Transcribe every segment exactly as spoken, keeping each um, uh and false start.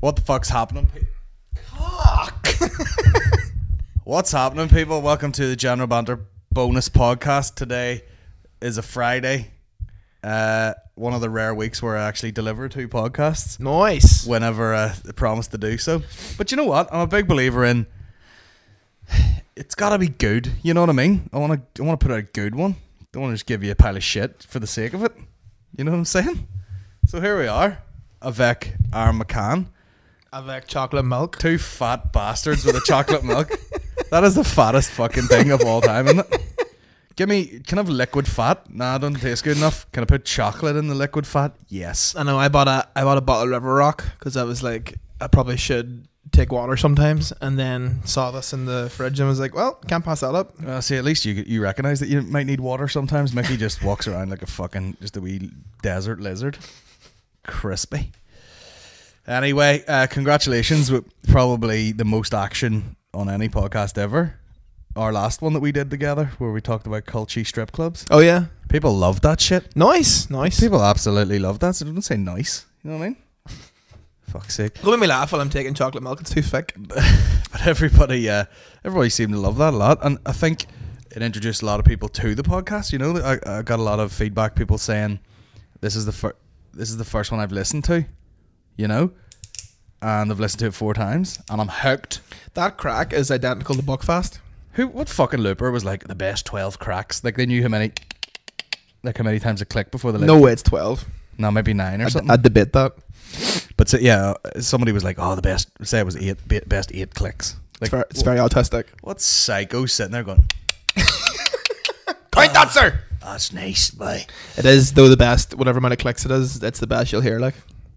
What the fuck's happening? Cock. What's happening, people? Welcome to the General Banter bonus podcast. Today is a Friday. Uh, one of the rare weeks where I actually deliver two podcasts. Nice. Whenever I promise to do so. But you know what? I'm a big believer in it's gotta be good. You know what I mean? I wanna I wanna put out a good one. Don't wanna just give you a pile of shit for the sake of it. You know what I'm saying? So here we are. Avec our McCann. Avec chocolate milk. Two fat bastards with a chocolate milk. That is the fattest fucking thing of all time, isn't it? Give me, can I have liquid fat? Nah, it doesn't taste good enough. Can I put chocolate in the liquid fat? Yes. I know, I bought a I bought a bottle of River Rock because I was like, I probably should take water sometimes, and then saw this in the fridge and was like, well, can't pass that up. Uh, see, at least you you recognise that you might need water sometimes. Mickey just walks around like a fucking, just a wee desert lizard. Crispy. Anyway, uh, congratulations with probably the most action on any podcast ever. Our last one that we did together where we talked about culty strip clubs. Oh yeah. People love that shit. Nice, nice. People absolutely love that. So don't say nice. You know what I mean? Fuck's sake. Don't make me laugh while I'm taking chocolate milk. It's too thick. But everybody, uh, everybody seemed to love that a lot. And I think it introduced a lot of people to the podcast. You know, I, I got a lot of feedback, people saying, this is the fir- this is the first one I've listened to. You know, and I've listened to it four times, and I'm hooked. That crack is identical to Buckfast. Who? What fucking looper was like the best twelve cracks? Like they knew how many, like how many times it clicked before the. No way, it's twelve. No, maybe nine or I'd, something. I'd debate that. But so, yeah, somebody was like, "Oh, the best." Say it was eight, best eight clicks. Like, It's very, it's very autistic. What psycho sitting there going? Point that, sir. That's nice, boy. It is though the best. Whatever amount of clicks it is, it's the best you'll hear. Like.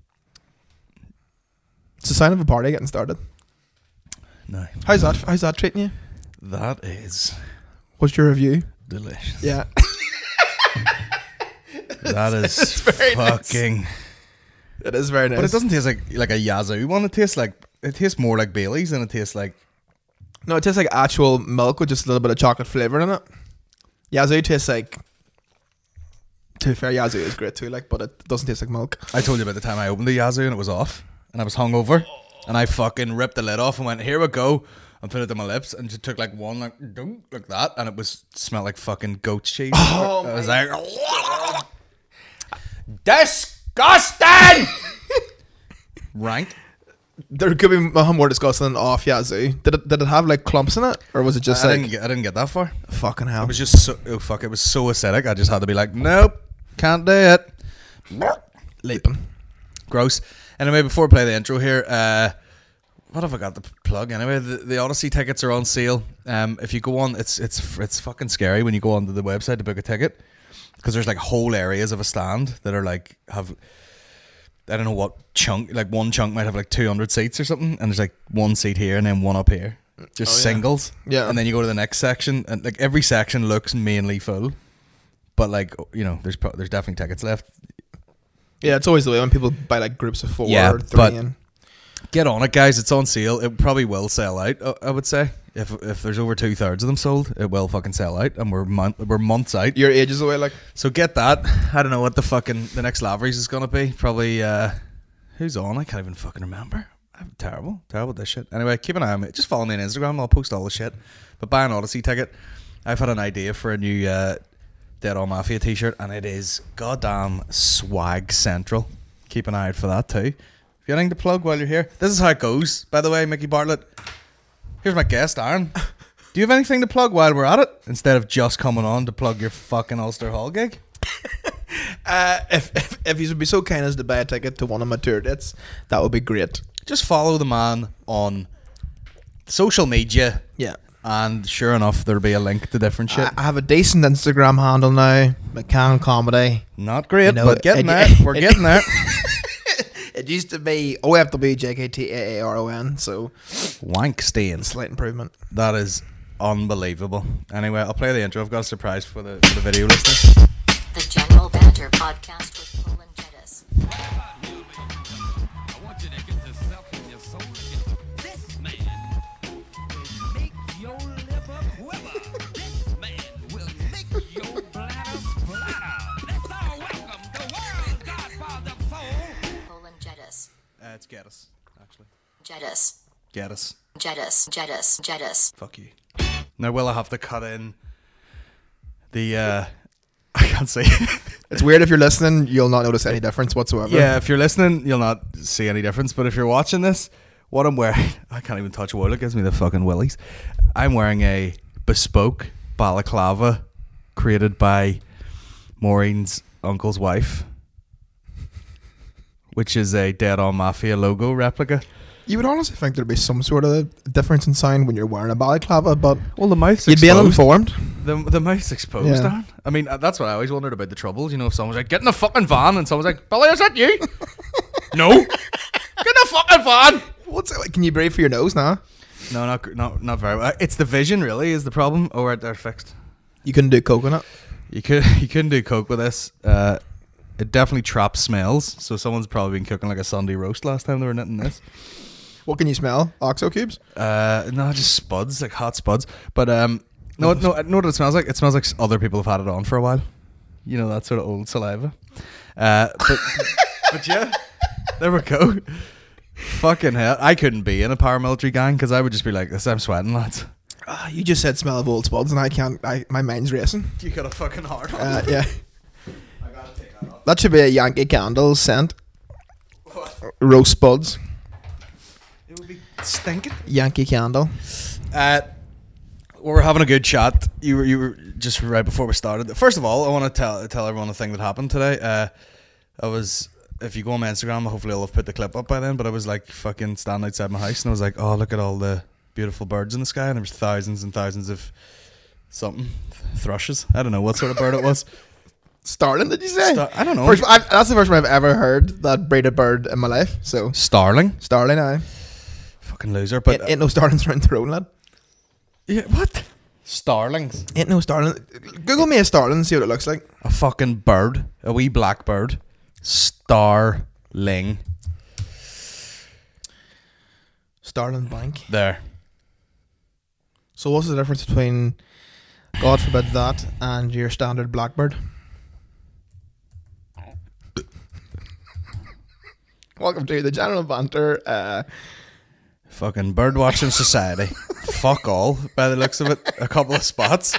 It's a sign of a party getting started. No. How's that? How's that treating you? That is What's your review? delicious. Yeah. That is It's very fucking. nice. It is very nice. But it doesn't taste like like a Yazoo one. It tastes like it tastes more like Bailey's than it tastes like. No, it tastes like actual milk with just a little bit of chocolate flavour in it. Yazoo tastes like. To be fair, Yazoo is great too, like, but it doesn't taste like milk. I told you about the time I opened the Yazoo and it was off, and I was hungover, and I fucking ripped the lid off and went, "Here we go," and put it to my lips, and just took like one like dunk, like that, and it was smelled like fucking goat's cheese. Oh, I was like, disgusting, rank. There could be more disgusting than off Yazoo. Did it? Did it have like clumps in it, or was it just I like didn't get, I didn't get that far. fucking hell? It was just so oh fuck. It was so acidic. I just had to be like, nope, can't do it. Leaping. Gross. Anyway, before I play the intro here, uh, what have I got to plug? Anyway, the, the Odyssey tickets are on sale. Um, if you go on, it's it's it's fucking scary when you go onto the website to book a ticket, because there's like whole areas of a stand that are like have I don't know what chunk, like one chunk might have like two hundred seats or something, and there's like one seat here and then one up here, just Oh, yeah. singles. Yeah. And then you go to the next section, and like every section looks mainly full, but like you know, there's pro- there's definitely tickets left. Yeah, it's always the way when people buy like groups of four Yeah, or three. but- And Get on it, guys. It's on sale. It probably will sell out. uh, I would say if if there's over two thirds of them sold, it will fucking sell out, and we're mon- we're months out. your ages away, like. So get that. I don't know what the fucking the next Lavery's is gonna be. Probably uh, who's on? I can't even fucking remember. I'm terrible, terrible at this shit. Anyway, keep an eye on me. Just follow me on Instagram. I'll post all the shit. But buy an Odyssey ticket. I've had an idea for a new uh, Dead On Mafia t-shirt, and it is goddamn swag central. Keep an eye out for that too. If you have anything to plug while you're here, this is how it goes. By the way, Mickey Bartlett. Here's my guest, Aaron. Do you have anything to plug while we're at it? Instead of just coming on to plug your fucking Ulster Hall gig? Uh, if, if if you would be so kind as to buy a ticket to one of my tour dates, that would be great. Just follow the man on social media, Yeah. and sure enough, there'll be a link to different shit. I, I have a decent Instagram handle now, McCann Comedy. Not great, You know, but getting it- there. We're it- getting there. It used to be O F W J K T A A R O N, so Wank stains. slight improvement. That is unbelievable. Anyway, I'll play the intro. I've got a surprise for the, for the video listeners. The General Banter Podcast with Colin Geddis. I want you to get yourself and your soul together. This man will make your liver quiver. This man will make your bladder splatter. Let's all welcome the world's Godfather soul. Colin Geddis. Uh, it's Geddis. actually. Geddis. Geddis. Geddis. Geddis. Geddis. Fuck you. Now, will I have to cut in the, uh, I can't say. It's weird if you're listening, you'll not notice any difference whatsoever. Yeah, if you're listening, you'll not see any difference. But if you're watching this, what I'm wearing, I can't even touch wool. It gives me the fucking willies. I'm wearing a bespoke balaclava created by Maureen's uncle's wife, which is a Dead On Mafia logo replica. You would honestly think there'd be some sort of difference in sound when you're wearing a balaclava, but Well, the mouth's you'd be exposed. uninformed. The, the mouth's exposed, Yeah. Darren. I mean, uh, that's what I always wondered about the troubles. You know, if someone's like, get in the fucking van, and someone's like, Billy, is that you? No. Get in the fucking van. What's it like? Can you breathe for your nose now? No, not not not very well. It's the vision, really, is the problem. Oh, right, they're fixed. You couldn't do coconut. You could you couldn't do coke with this. Uh, it definitely traps smells. So someone's probably been cooking like a Sunday roast last time they were knitting this. What can you smell? Oxo cubes? Uh, no, just spuds, like hot spuds. But um, no, no, know what it smells like? It smells like other people have had it on for a while. You know, that sort of old saliva. Uh, but but yeah, there we go. Fucking hell, I couldn't be in a paramilitary gang because I would just be like this. I'm sweating, lads. Ah, you just said smell of old spuds, and I can't. I my mind's racing. You got a fucking hard on. Uh, yeah, I gotta take that off. that should be a Yankee Candle scent. Roast spuds. It would be stinking. Yankee Candle. Uh, we were having a good chat. You were, you were just right before we started. First of all, I want to tell tell everyone a thing that happened today. Uh, I was, if you go on my Instagram, hopefully I'll have put the clip up by then. But I was like fucking standing outside my house, and I was like, oh, look at all the beautiful birds in the sky, and there was thousands and thousands of something thrushes. I don't know what sort of bird it was. Starling, did you say? Star- I don't know. First, I, that's the first time I've ever heard that braided bird in my life. So Starling, starling, I. fucking loser. But Ain't, ain't no starlings around the road, lad. yeah, what? Starlings. Ain't no starling. Google me a starling and see what it looks like. A fucking bird, a wee black bird. Starling. Starling blank. There. So what's the difference between, God forbid, that and your standard blackbird? Welcome to the General Banter. Uh, Fucking bird watching society. Fuck all, by the looks of it. A couple of spots.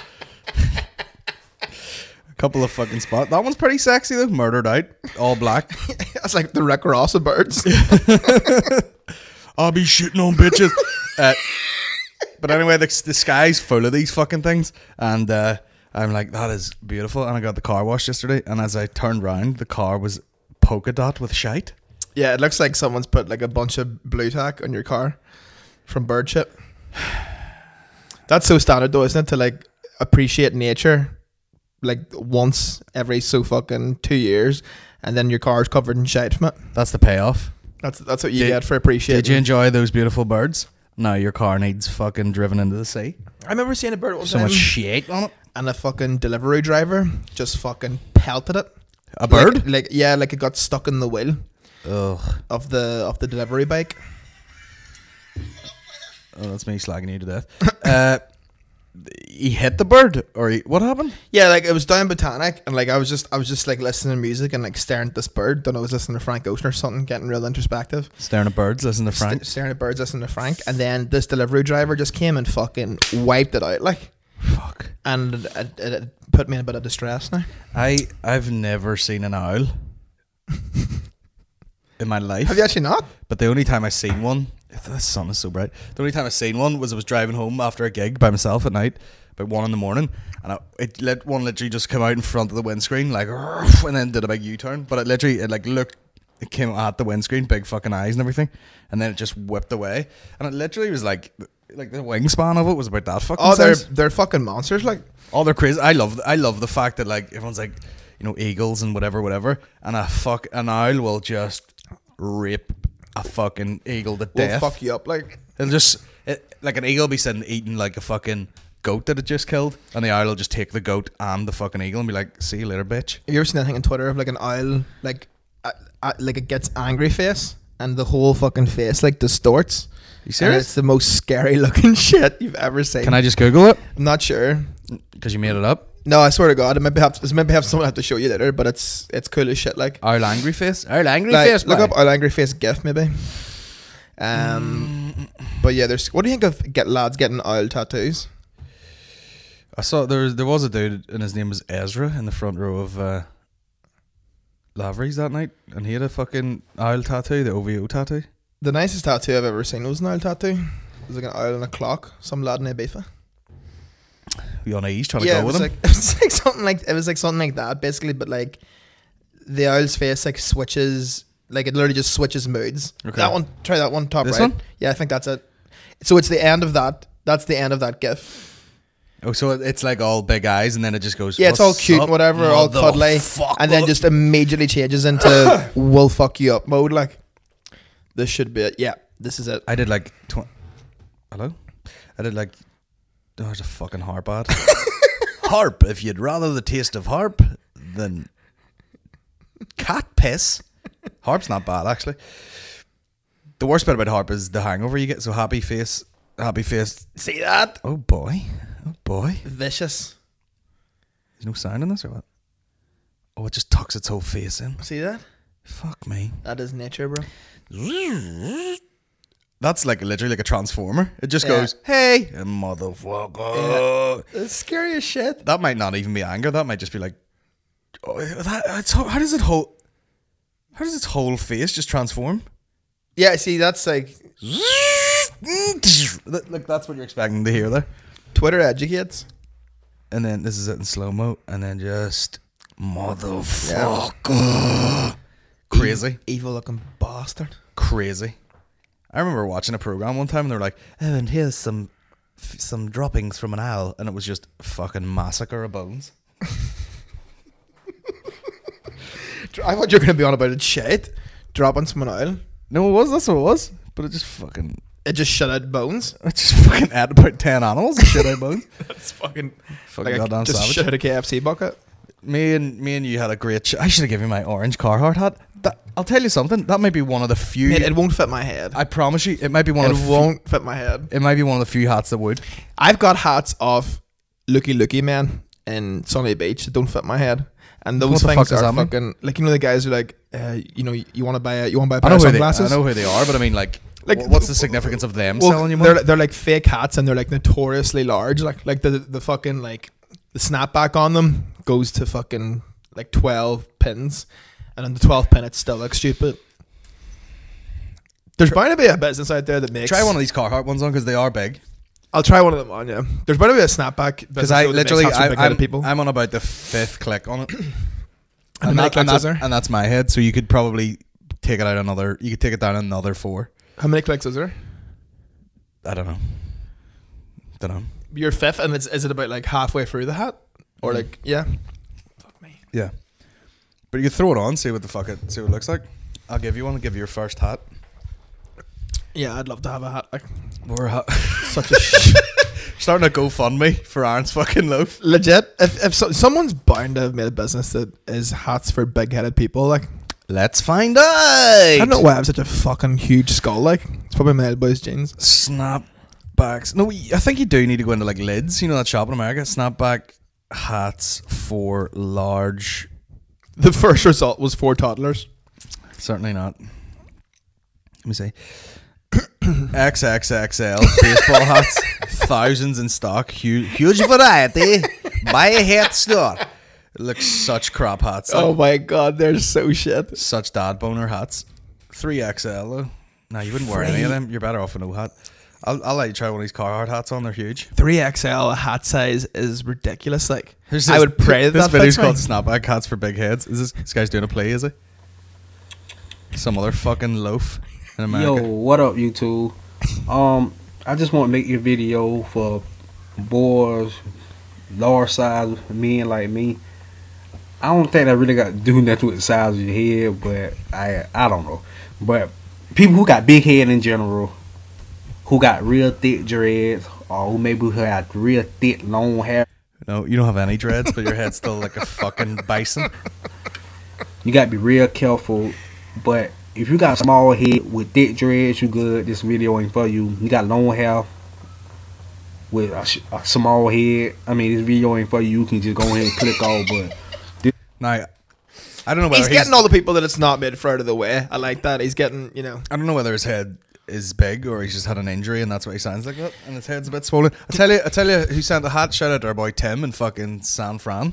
A couple of fucking spots. That one's pretty sexy though. Murdered out. All black. that's like the Rick Ross of birds. I'll be shitting on bitches. uh, but anyway, the, the sky's full of these fucking things. And uh, I'm like, that is beautiful. And I got the car washed yesterday. And as I turned round, the car was polka dot with shite. Yeah, it looks like someone's put like a bunch of blue tack on your car from bird shit. That's so standard though, isn't it? To like appreciate nature like once every so fucking two years, and then your car's covered in shite from it. That's the payoff. That's that's what you Did- get for appreciating. Did you enjoy those beautiful birds? No, your car needs fucking driven into the sea. I remember seeing a bird one So time, much shit on it. and a fucking delivery driver just fucking pelted it. A bird? Like, like yeah, like it got stuck in the wheel Ugh. of the of the delivery bike. Oh, that's me slagging you to death. uh, he hit the bird, or he, what happened? Yeah, like it was down Botanic, and like I was just I was just like listening to music and like staring at this bird. Don't know, I was listening to Frank Ocean or something, getting real introspective. Staring at birds, listen to Frank. St- staring at birds, listening to Frank, and then this delivery driver just came and fucking wiped it out, like, Fuck. and it, it, it put me in a bit of distress now. I I've never seen an owl in my life. Have you actually not? But the only time I seen one, the sun is so bright. The only time I seen one was I was driving home after a gig by myself at night, about one in the morning, and I, it let one literally just come out in front of the windscreen, like, and then did a big U-turn. But it literally, it like looked, it came at the windscreen, big fucking eyes and everything, and then it just whipped away, and it literally was like, like the wingspan of it was about that fucking Oh, they're size. they're fucking monsters, like. Oh, they're crazy. I love, I love the fact that like everyone's like, you know, eagles and whatever, whatever, and a fuck an owl will just rip a fucking eagle to Will death. fuck you up, like. It'll just it, like an eagle will be sitting eating like a fucking goat that it just killed, and the owl will just take the goat and the fucking eagle and be like, "See you later, bitch." Have you ever seen anything on Twitter of like an owl, like, uh, uh, like it gets angry face, and the whole fucking face like distorts. You And serious? it's the most scary looking shit you've ever seen. Can I just Google it? I'm not sure. Because you made it up. No, I swear to God, I maybe have to, maybe have someone have to show you later, but it's it's cool as shit. Like, Owl angry face. Owl angry like face. look boy. up owl angry face gif maybe. Um, but yeah, there's. What do you think of get lads getting owl tattoos? I saw there was there was a dude and his name was Ezra in the front row of uh, Lavery's that night, and he had a fucking owl tattoo, the O V O tattoo. The nicest tattoo I've ever seen was an owl tattoo. It was like an owl and a clock. Some lad in Ibiza. You on ease trying to Yeah, go it was with like him? it was like something like it was like something like that basically, but like the owl's face like switches, like it literally just switches moods. Okay. That one, try that one top This right. one? Yeah, I think that's it. So it's the end of that. That's the end of that gif. Oh, so it's like all big eyes, and then it just goes. Yeah, it's all "What's cute up, and whatever, all cuddly, motherfucker?" and then just immediately changes into "will fuck you up" mode. Like this should be it. Yeah, this is it. I did like. Tw- Hello. I did like. Oh, there's a fucking harp ad. Harp. If you'd rather the taste of harp than cat piss, harp's not bad actually. The worst bit about harp is the hangover you get. So happy face, happy face. See that? Oh boy, oh boy. Vicious. There's no sound in this or what? Oh, it just tucks its whole face in. See that? Fuck me. That is nature, bro. That's like literally like a transformer. It just Yeah. goes, hey, motherfucker. It's scary as shit. That might not even be anger. That might just be like, oh, that, it's, how does it whole, how does its whole face just transform? Yeah, see, that's like That- like that's what you're expecting to hear there. Twitter educates. And then this is it in slow mo, and then just motherfucker, crazy, Evil looking bastard. crazy. I remember watching a program one time, and they were like, "Oh, and here's some f- some droppings from an owl," and it was just fucking massacre of bones. I thought you were going to be on about it shit. Dropping some an oil. No, it was. That's what it was. But it just fucking, It just shut out bones. it just fucking ate about ten animals and shit out bones. That's fucking Fucking like a, goddamn just savage. shut out a K F C bucket. Me and me and you had a great. Ch- I should have given you my orange Carhartt hat. That, I'll tell you something. That might be one of the few. Mate, it won't fit my head. I promise you, it might be one It of the. Few, won't fit my head. it might be one of the few hats that would. I've got hats off Looky Looky Man in Sunny Beach that don't fit my head. And those What the things fuck does are that mean? fucking like, you know, the guys who are like, uh, you know, you want to buy a you want to buy a I pair know of who they. I sunglasses. know who they are, but I mean, like, Like, wh- what's the significance of them Well, selling you they're one? they're like fake hats and they're like notoriously large. Like like the the fucking like the snapback on them goes to fucking like twelve pins, and on the twelfth pin it still looks stupid. There's bound to be a business out there that makes. Try one of these Carhartt ones on because they are big. I'll try one of them on. Yeah, there's bound to be a snapback Because business I out there that makes literally, hats for I, big-headed I'm, people. I'm on about the fifth click on it, How and, many that, and, clicks is that- there? and that's my head. So you could probably take it out another. You could take it down another four. How many clicks is there? I don't know. Don't know. You're fifth, and it's, is it about like halfway through the hat, or Mm. like yeah? Fuck me. Yeah, but you could throw it on, see what the fuck it, see what it looks like. I'll give you one. I'll give you your first hat. Yeah, I'd love to have a hat like Or a hat. such a sh- Starting a GoFundMe for Aaron's fucking loaf. legit. If if so, someone's bound to have made a business that is hats for big-headed people, like. Let's find out. I don't know why I have such a fucking huge skull. Like it's probably my elbows jeans. Snapbacks. No, I think you do need to go into like lids. You know that shop in America. Snapback hats for large. The first result was four toddlers. Certainly not. Let me see. X X X L baseball hats, thousands in stock. Huge, huge variety. Buy a hat store. It looks such crap hats. Oh Like, my god, they're so shit. such dad boner hats. three X L though. No, you wouldn't wear any of them. You're better off with no hat. I'll, I'll let you try one of these Carhartt hats on. They're huge. three X L hat size is ridiculous. Like There's I this- would pray that this that video's fits me. called Snapback Hats for Big Heads. Is this this guy's doing a play? Is he? Some other fucking loaf in America. Yo, what up, YouTube? Um, I just want to make a video for boys, large size men like me. I don't think that really got to do nothing with the size of your head, but I I don't know. But people who got big head in general, who got real thick dreads, or who maybe who had real thick long hair, No, you don't have any dreads, but your head's still like a fucking bison. you got to be real careful. But if you got a small head with thick dreads, you good. This video ain't for you. You got long hair with a, sh- a small head. I mean, this video ain't for you. You can just go ahead and click off. But Now, I don't know whether He's he's, getting all the people that it's not made for out of the way. I like that. He's getting, you know. I don't know whether his head is big, or he's just had an injury, and that's why he sounds like that, and his head's a bit swollen. I tell you, I tell you, who sent a hat? Shout out to our boy Tim in fucking San Fran.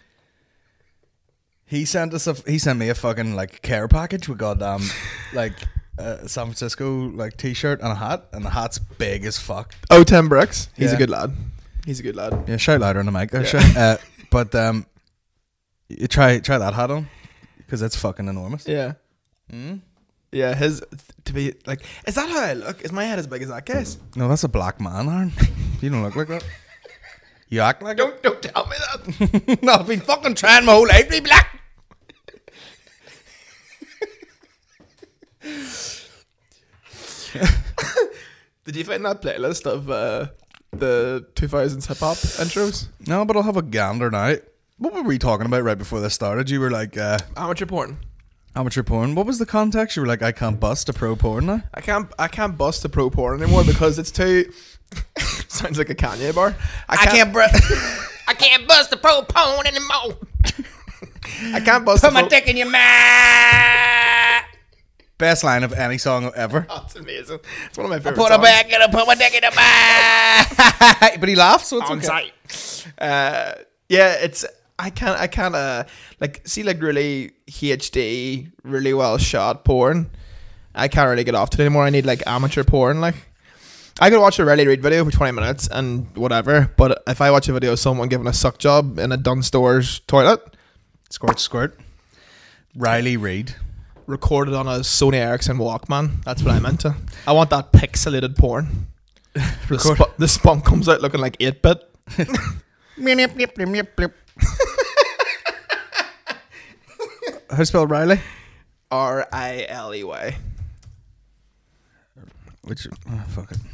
He sent us a, he sent me a fucking like care package with goddamn like a San Francisco like t-shirt and a hat, and the hat's big as fuck. Oh, Tim Brooks. He's Yeah. a good lad. He's a good lad. Yeah, shout louder on the mic there, Yeah. shout. Uh, but um, you try try that hat on because it's fucking enormous. Yeah. Mm? Yeah, his to be like, is that how I look? Is my head as big as that guy's? No, that's a black man, Aaron. You don't look like that. You act like Don't don't tell me that. it. No, I've been fucking trying my whole life to be black. Did you find that playlist of uh, the two thousands hip hop intros? No, but I'll have a gander now. What were we talking about right before this started? You were like, uh, Amateur porn. amateur porn. What was the context? You were like, I can't bust a pro porn now. I can't I can't bust a pro porn anymore because it's too. Sounds like a Kanye bar. I can't. br- I can't bust the pro porn anymore. I can't bust. Put a my pro- dick in your mouth. Best line of any song ever. Oh, it's amazing. It's one of my favorite. Put her songs. back and I put my dick in your mouth. But he laughs, so it's On okay. site. Uh, yeah, it's. I can't. I can't. Uh, like see, like really H D, really well shot porn. I can't really get off to it anymore. I need like amateur porn. Like I could watch a Riley Reid video for twenty minutes and whatever. But if I watch a video of someone giving a suck job in a Dunstores toilet, Squirt, squirt. Riley Reid. recorded on a Sony Ericsson Walkman, that's what I'm into. I want that pixelated porn. The, Record- sp- the spunk comes out looking like eight bit. How do you spell Riley? R I L E Y. Which, oh, fuck it.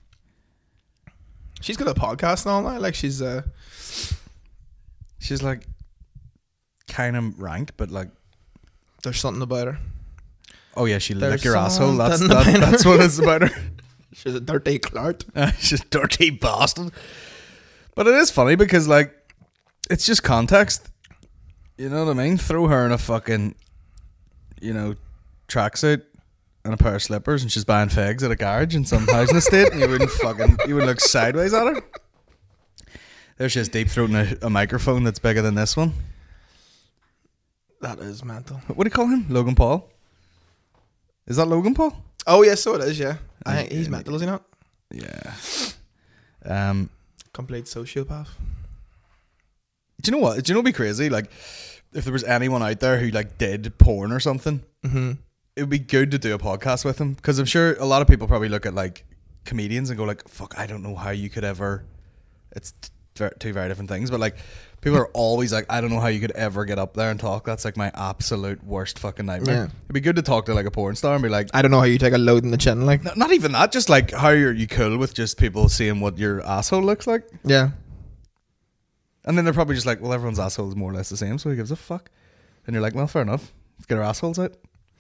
She's got a podcast and all that. Like she's uh She's like kind of rank, but like, there's something about her. oh yeah, she There's lick your asshole. That's something that, about her. that's what it's about her. She's a dirty clart. She's a dirty bastard. But it is funny because like, it's just context. You know what I mean? Throw her in a fucking, you know, tracksuit and a pair of slippers, and she's buying figs at a garage in some housing estate, and you wouldn't fucking, you would look sideways at her. There's just deep throating a, a microphone that's bigger than this one. That is mental. What do you call him? Logan Paul? Is that Logan Paul? Oh yeah, so it is, yeah. I Uh, think he's uh, mental, is he not? Yeah. Um. Complete sociopath. Do you know what? Do you know what'd be crazy? Like, if there was anyone out there who like did porn or something, Mm-hmm. it would be good to do a podcast with them, because I'm sure a lot of people probably look at like comedians and go like, "Fuck, I don't know how you could ever." It's t- ver- two very different things, but like people are always like, "I don't know how you could ever get up there and talk." That's like my absolute worst fucking nightmare. Yeah. It'd be good to talk to like a porn star and be like, I don't know how you take a load in the chin, like. N- not even that, just like how are you cool with just people seeing what your asshole looks like, Yeah. and then they're probably just like, well, everyone's asshole is more or less the same, so who gives a fuck? And you're like, well, fair enough. Let's get our assholes out.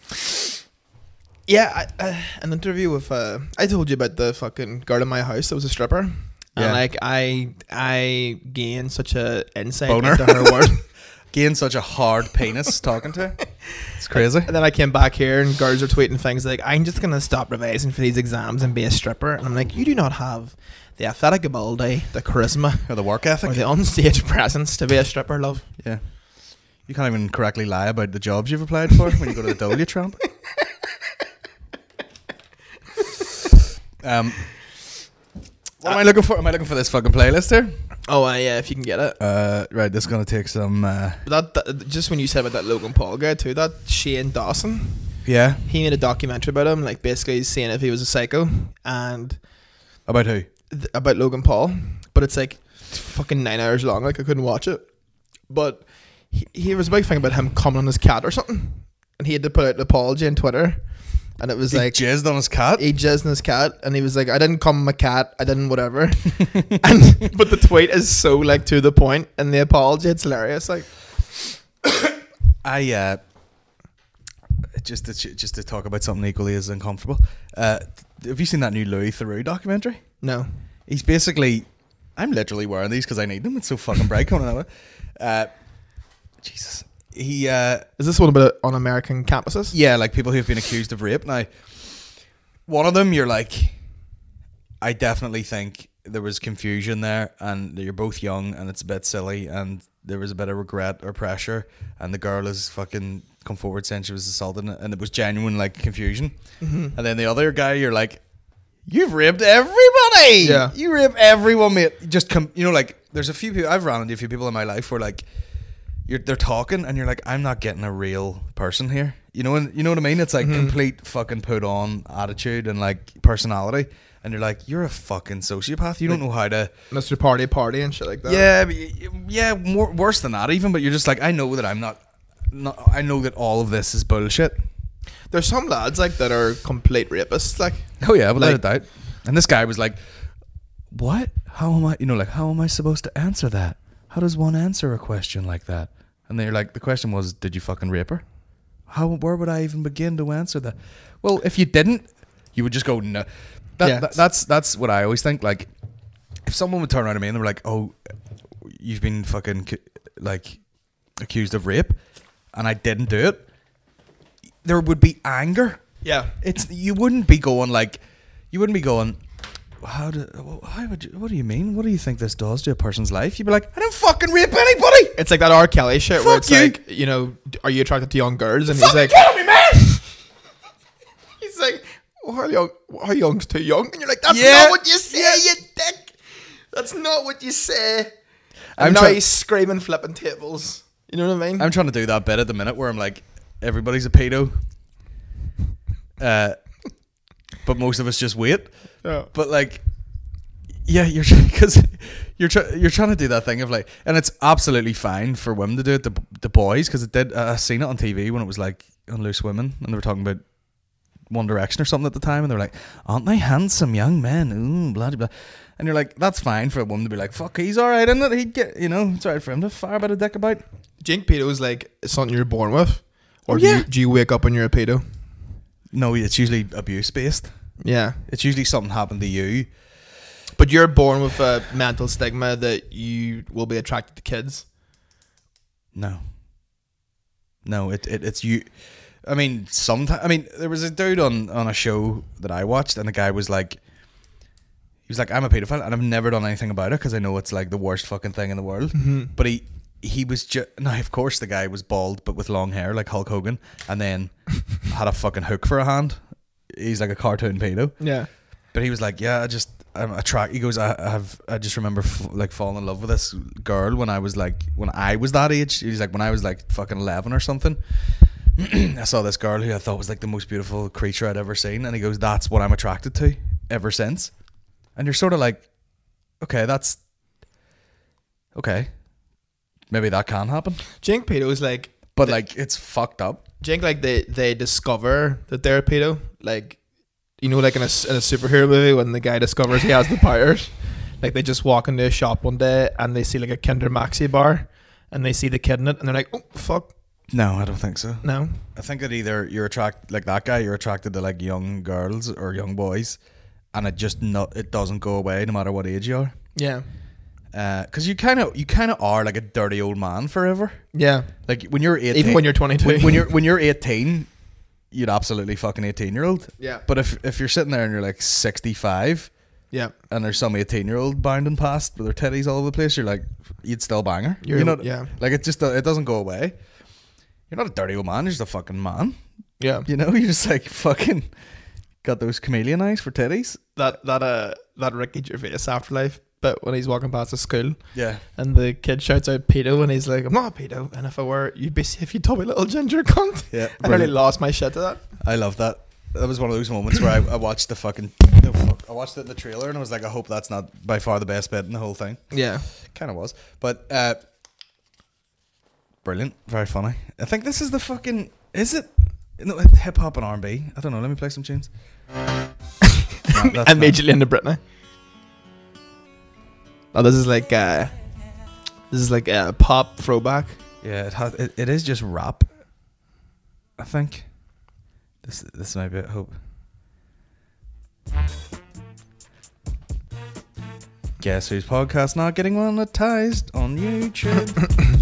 Yeah, I, uh, an interview with uh, I told you about the fucking girl in my house that was a stripper, Yeah. and like I I gained such a insight Boner. into her world. Gain such a hard penis talking to her. It's crazy. And then I came back here and girls are tweeting things like, I'm just gonna stop revising for these exams and be a stripper. And I'm like, you do not have the athletic ability, the charisma, Or the work ethic. or the onstage presence to be a stripper, love. Yeah. You can't even correctly lie about the jobs you've applied for when you go to the dole, you tramp. Um, what am I looking for? Am I looking for this fucking playlist here? Oh uh, yeah, if you can get it. Uh, right, this is going to take some... Uh, That, that just when you said about that Logan Paul guy too, that Shane Dawson, yeah. he made a documentary about him, like basically saying if he was a psycho and About who? th- about Logan Paul, but it's like fucking nine hours long. Like I couldn't watch it, but he, he was a big thing about him coming on his cat or something, and he had to put out an apology on Twitter, and it was He like jizzed on his cat? he jizzed in his cat, and he was like, I didn't come on my cat, I didn't whatever, and but the tweet is so like to the point, and the apology, it's hilarious. Like I, uh... Just to, just to talk about something equally as uncomfortable. Uh, have you seen that new Louis Theroux documentary? no, He's basically... I'm literally wearing these because I need them. It's so fucking bright coming out of it. Uh, Jesus. He... Uh, is this one about on American campuses? yeah, like people who've been accused of rape. Now, one of them, you're like, I definitely think there was confusion there, and you're both young, and it's a bit silly, and there was a bit of regret or pressure, and the girl is fucking come forward saying she was assaulted, and it was genuine like confusion. Mm-hmm. And then the other guy, you're like, you've raped everybody. Yeah, you rape everyone, mate. Just come, you know, like there's a few people I've run into a few people in my life where like you're they're talking, and you're like, I'm not getting a real person here. You know, and you know what I mean? It's like mm-hmm. complete fucking put on attitude and like personality. And you're like, you're a fucking sociopath. You like, don't know how to Mister Party Party and shit like that. Yeah, but, yeah, more, worse than that even. But you're just like, I know that I'm not, not. I know that all of this is bullshit. There's some lads like that are complete rapists. Like, oh yeah, without like, a doubt. And this guy was like, what? How am I? You know, like, how am I supposed to answer that? How does one answer a question like that? And they're like, the question was, did you fucking rape her? How? Where would I even begin to answer that? Well, if you didn't, you would just go no. That, yeah. that, that's that's what I always think. Like, if someone would turn around to me and they were like, "Oh, you've been fucking like accused of rape," and I didn't do it, there would be anger. Yeah, it's you wouldn't be going like, you wouldn't be going, "How do? How would you? What do you mean? What do you think this does to a person's life?" You'd be like, "I didn't fucking rape anybody." It's like that R. Kelly shit Fuck where it's you. like, you know, are you attracted to young girls? And fucking he's like, kill me, man. He's like, well, how young? How young's too young? And you're like, that's yeah. not what you say, yeah. you dick. That's not what you say. And I'm now try- he's screaming, flipping tables. You know what I mean? I'm trying to do that bit at the minute where I'm like, everybody's a pedo, uh, but most of us just wait. Yeah. But like, yeah, you're because you're try, you're trying to do that thing of like, and it's absolutely fine for women to do it, the the boys, because it did. Uh, I seen it on T V when it was like on Loose Women, and they were talking about One Direction or something at the time, and they were like, aren't they handsome young men? Ooh, blah, blah, blah. And you're like, that's fine for a woman to be like, fuck, he's alright, isn't it? He'd get, you know, it's alright for him to fire a bit of dick about. Do you think pedo is like something you're born with? Or oh, do, yeah. you, do you wake up and you're a pedo? No, it's usually abuse-based. Yeah. It's usually something happened to you. But you're born with a mental stigma that you will be attracted to kids? No. No, it, it it's you... I mean, sometimes. I mean, there was a dude on, on a show that I watched, and the guy was like, he was like, I'm a pedophile, and I've never done anything about it because I know it's like the worst fucking thing in the world. Mm-hmm. But he he was just, now of course the guy was bald but with long hair like Hulk Hogan, and then had a fucking hook for a hand. He's like a cartoon pedo. Yeah. But he was like, yeah, I just I'm attract. He goes, I, I have I just remember f- like falling in love with this girl when I was like when I was that age. He's like when I was like fucking eleven or something. I saw this girl who I thought was like the most beautiful creature I'd ever seen, and he goes, that's what I'm attracted to ever since. And you're sort of like, okay, that's okay, maybe that can happen. Do you think pedo is like, but the, like it's fucked up. Do you think like they, they discover that they're a pedo? Like, you know, like in a, in a superhero movie when the guy discovers he has the powers, like they just walk into a shop one day and they see like a Kinder Maxi bar and they see the kid in it and they're like, oh fuck. No, I don't think so. No, I think that either you're attracted, like that guy, you're attracted to like young girls or young boys, and it just not it doesn't go away no matter what age you are. Yeah, because uh, you kind of you kind of are like a dirty old man forever. Yeah, like when you're eighteen, even when you're twenty-two, when, when you're when you're eighteen, you'd absolutely fucking eighteen year old. Yeah, but if if you're sitting there and you're like sixty-five, yeah, and there's some eighteen year old bounding past with their titties all over the place, you're like, you'd still bang her. You're, you know, yeah, like it just it doesn't go away. You're not a dirty old man, you're just a fucking man. Yeah. You know, you're just like fucking got those chameleon eyes for titties. That that uh that Ricky Gervais Afterlife bit when he's walking past the school. Yeah. And the kid shouts out pedo and he's like, I'm not a pedo, and if I were, you'd be safe, you tubby little ginger cunt. Yeah. I really lost my shit to that. I love that. That was one of those moments where I, I watched the fucking no, fuck, I watched it in the trailer and I was like, I hope that's not by far the best bit in the whole thing. Yeah. Kinda was. But uh brilliant, very funny. I think this is the fucking. Is it? No, hip hop and R and B. I don't know. Let me play some tunes. No, immediately into Britney. Oh, this is like uh, this is like a pop throwback. Yeah, it has. It, it is just rap. I think. This this might be it. Hope. Guess whose podcast not getting monetized on YouTube?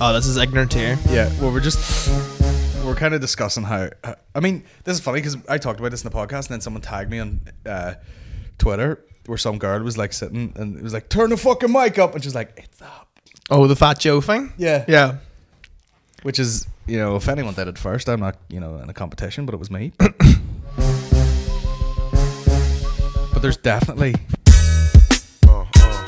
Oh, this is ignorant here. Yeah, well, we're just we're kind of discussing how. how I mean, this is funny because I talked about this in the podcast, and then someone tagged me on uh, Twitter where some girl was like sitting and it was like, "Turn the fucking mic up," and she's like, "It's up." Oh, the Fat Joe thing. Yeah, Yeah. which is, you know, if anyone did it first, I'm not, you know, in a competition, but it was me. But, but there's definitely. Uh, uh.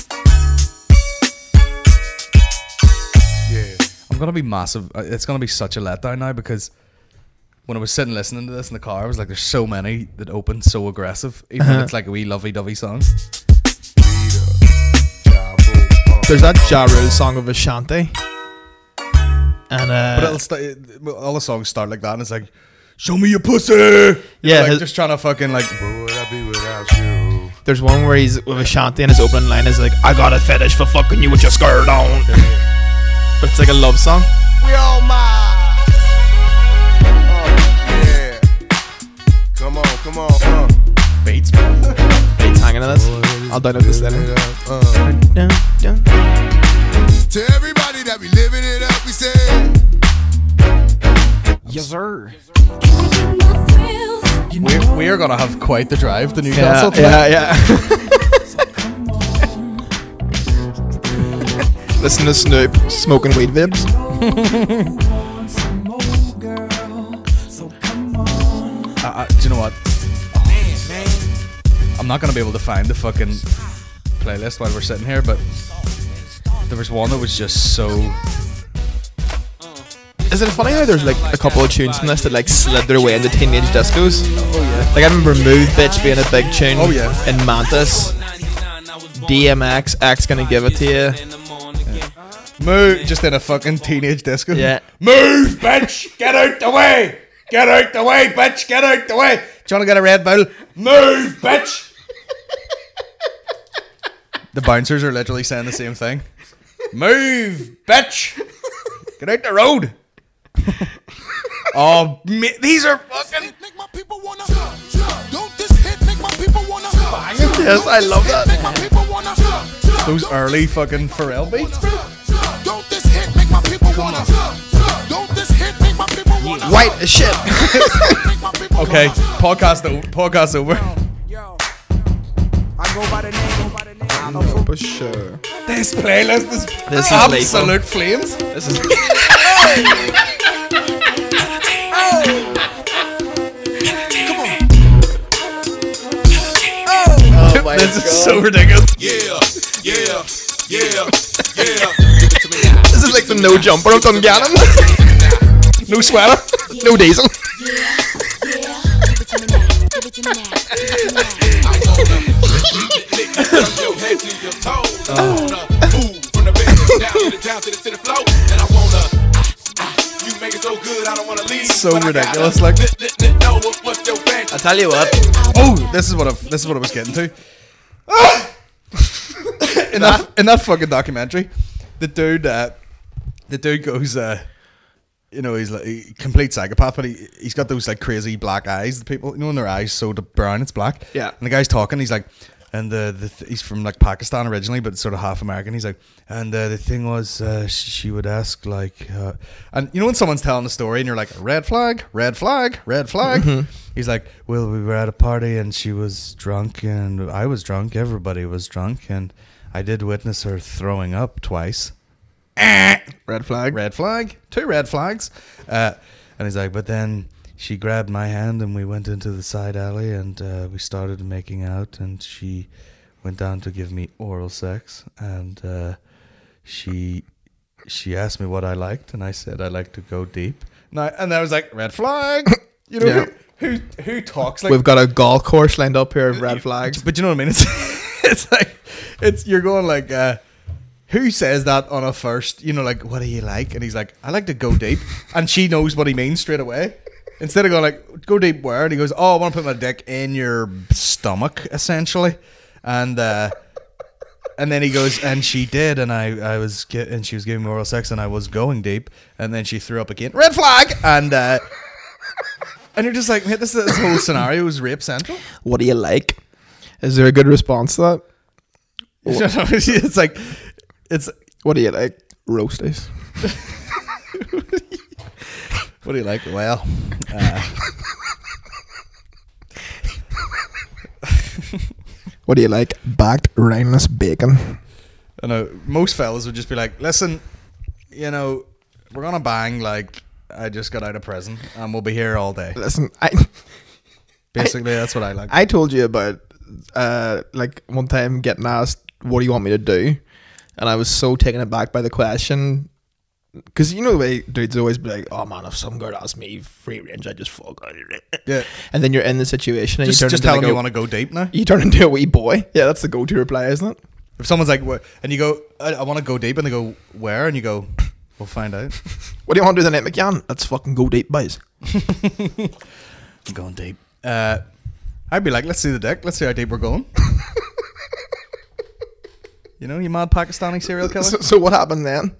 Yeah. I'm gonna be massive. uh, It's gonna be such a letdown now because when I was sitting listening to this in the car, I was like, "There's so many that open so aggressive, even Uh-huh. if it's like a wee lovey-dovey song." There's that Ja Rule song of Ashanti. And uh, But it'll st- all the songs start like that, and it's like, "Show me your pussy." You Yeah, know, like his- just trying to fucking like. Where would I be without you? there's one where he's with Ashanti and his opening line is like, "I got a fetish for fucking you with your skirt on." But it's like a love song. We all mine. Oh, yeah. Come on, come on, uh. Beats. It's hanging in this. I'll download this later. Uh. Dun, dun. To everybody that be living it up, we say. Yes, sir. We're, we are gonna have quite the drive to Newcastle Yeah, tonight. yeah, yeah. Listen to Snoop smoking weed vibes. Uh, uh, do you know what? I'm not gonna be able to find the fucking playlist while we're sitting here, but there was one that was just so. Is it funny how there's like a couple of tunes from this that like slid their way into teenage discos? Oh yeah. Like I remember Move Bitch being a big tune. Oh, yeah. In Mantis. D M X, X Gonna Give It To You. Move, just in a fucking teenage disco. Yeah. Move, bitch! Get out the way! Get out the way, bitch! Get out the way! Do you want to get a Red Bull? Move, bitch! The bouncers are literally saying the same thing. Move, bitch! Get out the road! Oh, ma- these are fucking. Make my people wanna. Don't this hit make my people wanna. Yes, I love that. Make my people wanna. Those early fucking Pharrell beats, bro. Don't this hit make my people wanna. Don't this hit make my people wanna. White as shit. Make my people Okay, wanna. podcast, o- podcast over. Yo, I go by the name, go by the name. I For sure. This playlist is This is absolute flames. This is Oh my This is God. so ridiculous. Yeah, yeah, yeah, yeah. Give it to me now. This is like the no jumper of Dungannon. No sweater. No diesel. Lick from your head to your toes. I wanna move from the bed down to the down to the to the floor, and I wanna. ah, ah, You make it so good, I don't wanna leave. So but I gotta ridiculous, like- let- let- let know what- what's your fantasy. I'll tell you what. Oh, this is what I, this is what I was getting to. Ah! in that in that fucking documentary, the dude uh, the dude goes uh, you know, he's like a complete psychopath, but he he's got those like crazy black eyes. The people, you know, when their eyes so brown it's black. Yeah. And the guy's talking, he's like, and the, the th- he's from like Pakistan originally, but sort of half American. He's like, and uh, the thing was, uh, sh- she would ask like, uh, and you know when someone's telling a story and you're like, red flag, red flag, red flag. He's like, well, we were at a party and she was drunk and I was drunk. Everybody was drunk and I did witness her throwing up twice. Red flag. Red flag, two red flags. Uh, and he's like, but then she grabbed my hand and we went into the side alley and uh, we started making out and she went down to give me oral sex and uh, she she asked me what I liked and I said I like to go deep. And I, and I was like, red flag. You know, Yeah. who, who who talks like We've got a golf course lined up here of red flags. but you know what I mean? It's it's like it's you're going like uh, who says that on a first? You know, like what do you like? And he's like, I like to go deep, and she knows what he means straight away. Instead of going like, go deep where? And he goes, oh, I want to put my dick in your stomach, essentially, and uh, and then he goes, and she did, and I I was gi- and she was giving me oral sex, and I was going deep, and then she threw up again, red flag, and. Uh, And you're just like, man, this, this whole scenario is rape central. What do you like? Is there a good response to that? It's like, it's What do you like? Roasties. What do you like? Well, uh, What do you like? Backed rineless bacon. I know most fellas would just be like, listen, you know, we're gonna bang like I just got out of prison and we'll be here all day. Listen, I Basically, that's what I like. I told you about uh like one time getting asked, "What do you want me to do?" And I was so taken aback by the question. Because you know the way dudes always be like, "Oh man, if some girl asks me free range, I just fuck." Yeah. And then you're in the situation and Just, you turn just into tell like them a, you want to go deep now. you turn into a wee boy. Yeah, that's the go-to reply, isn't it? If someone's like, what, and you go, I, I want to go deep, and they go, where? And you go, we'll find out. What do you want to do tonight, McYan? Let's fucking go deep, boys. I'm going deep. Uh, I'd be like, let's see the dick. Let's see how deep we're going. You know, you mad Pakistani serial killer. So, so what happened then?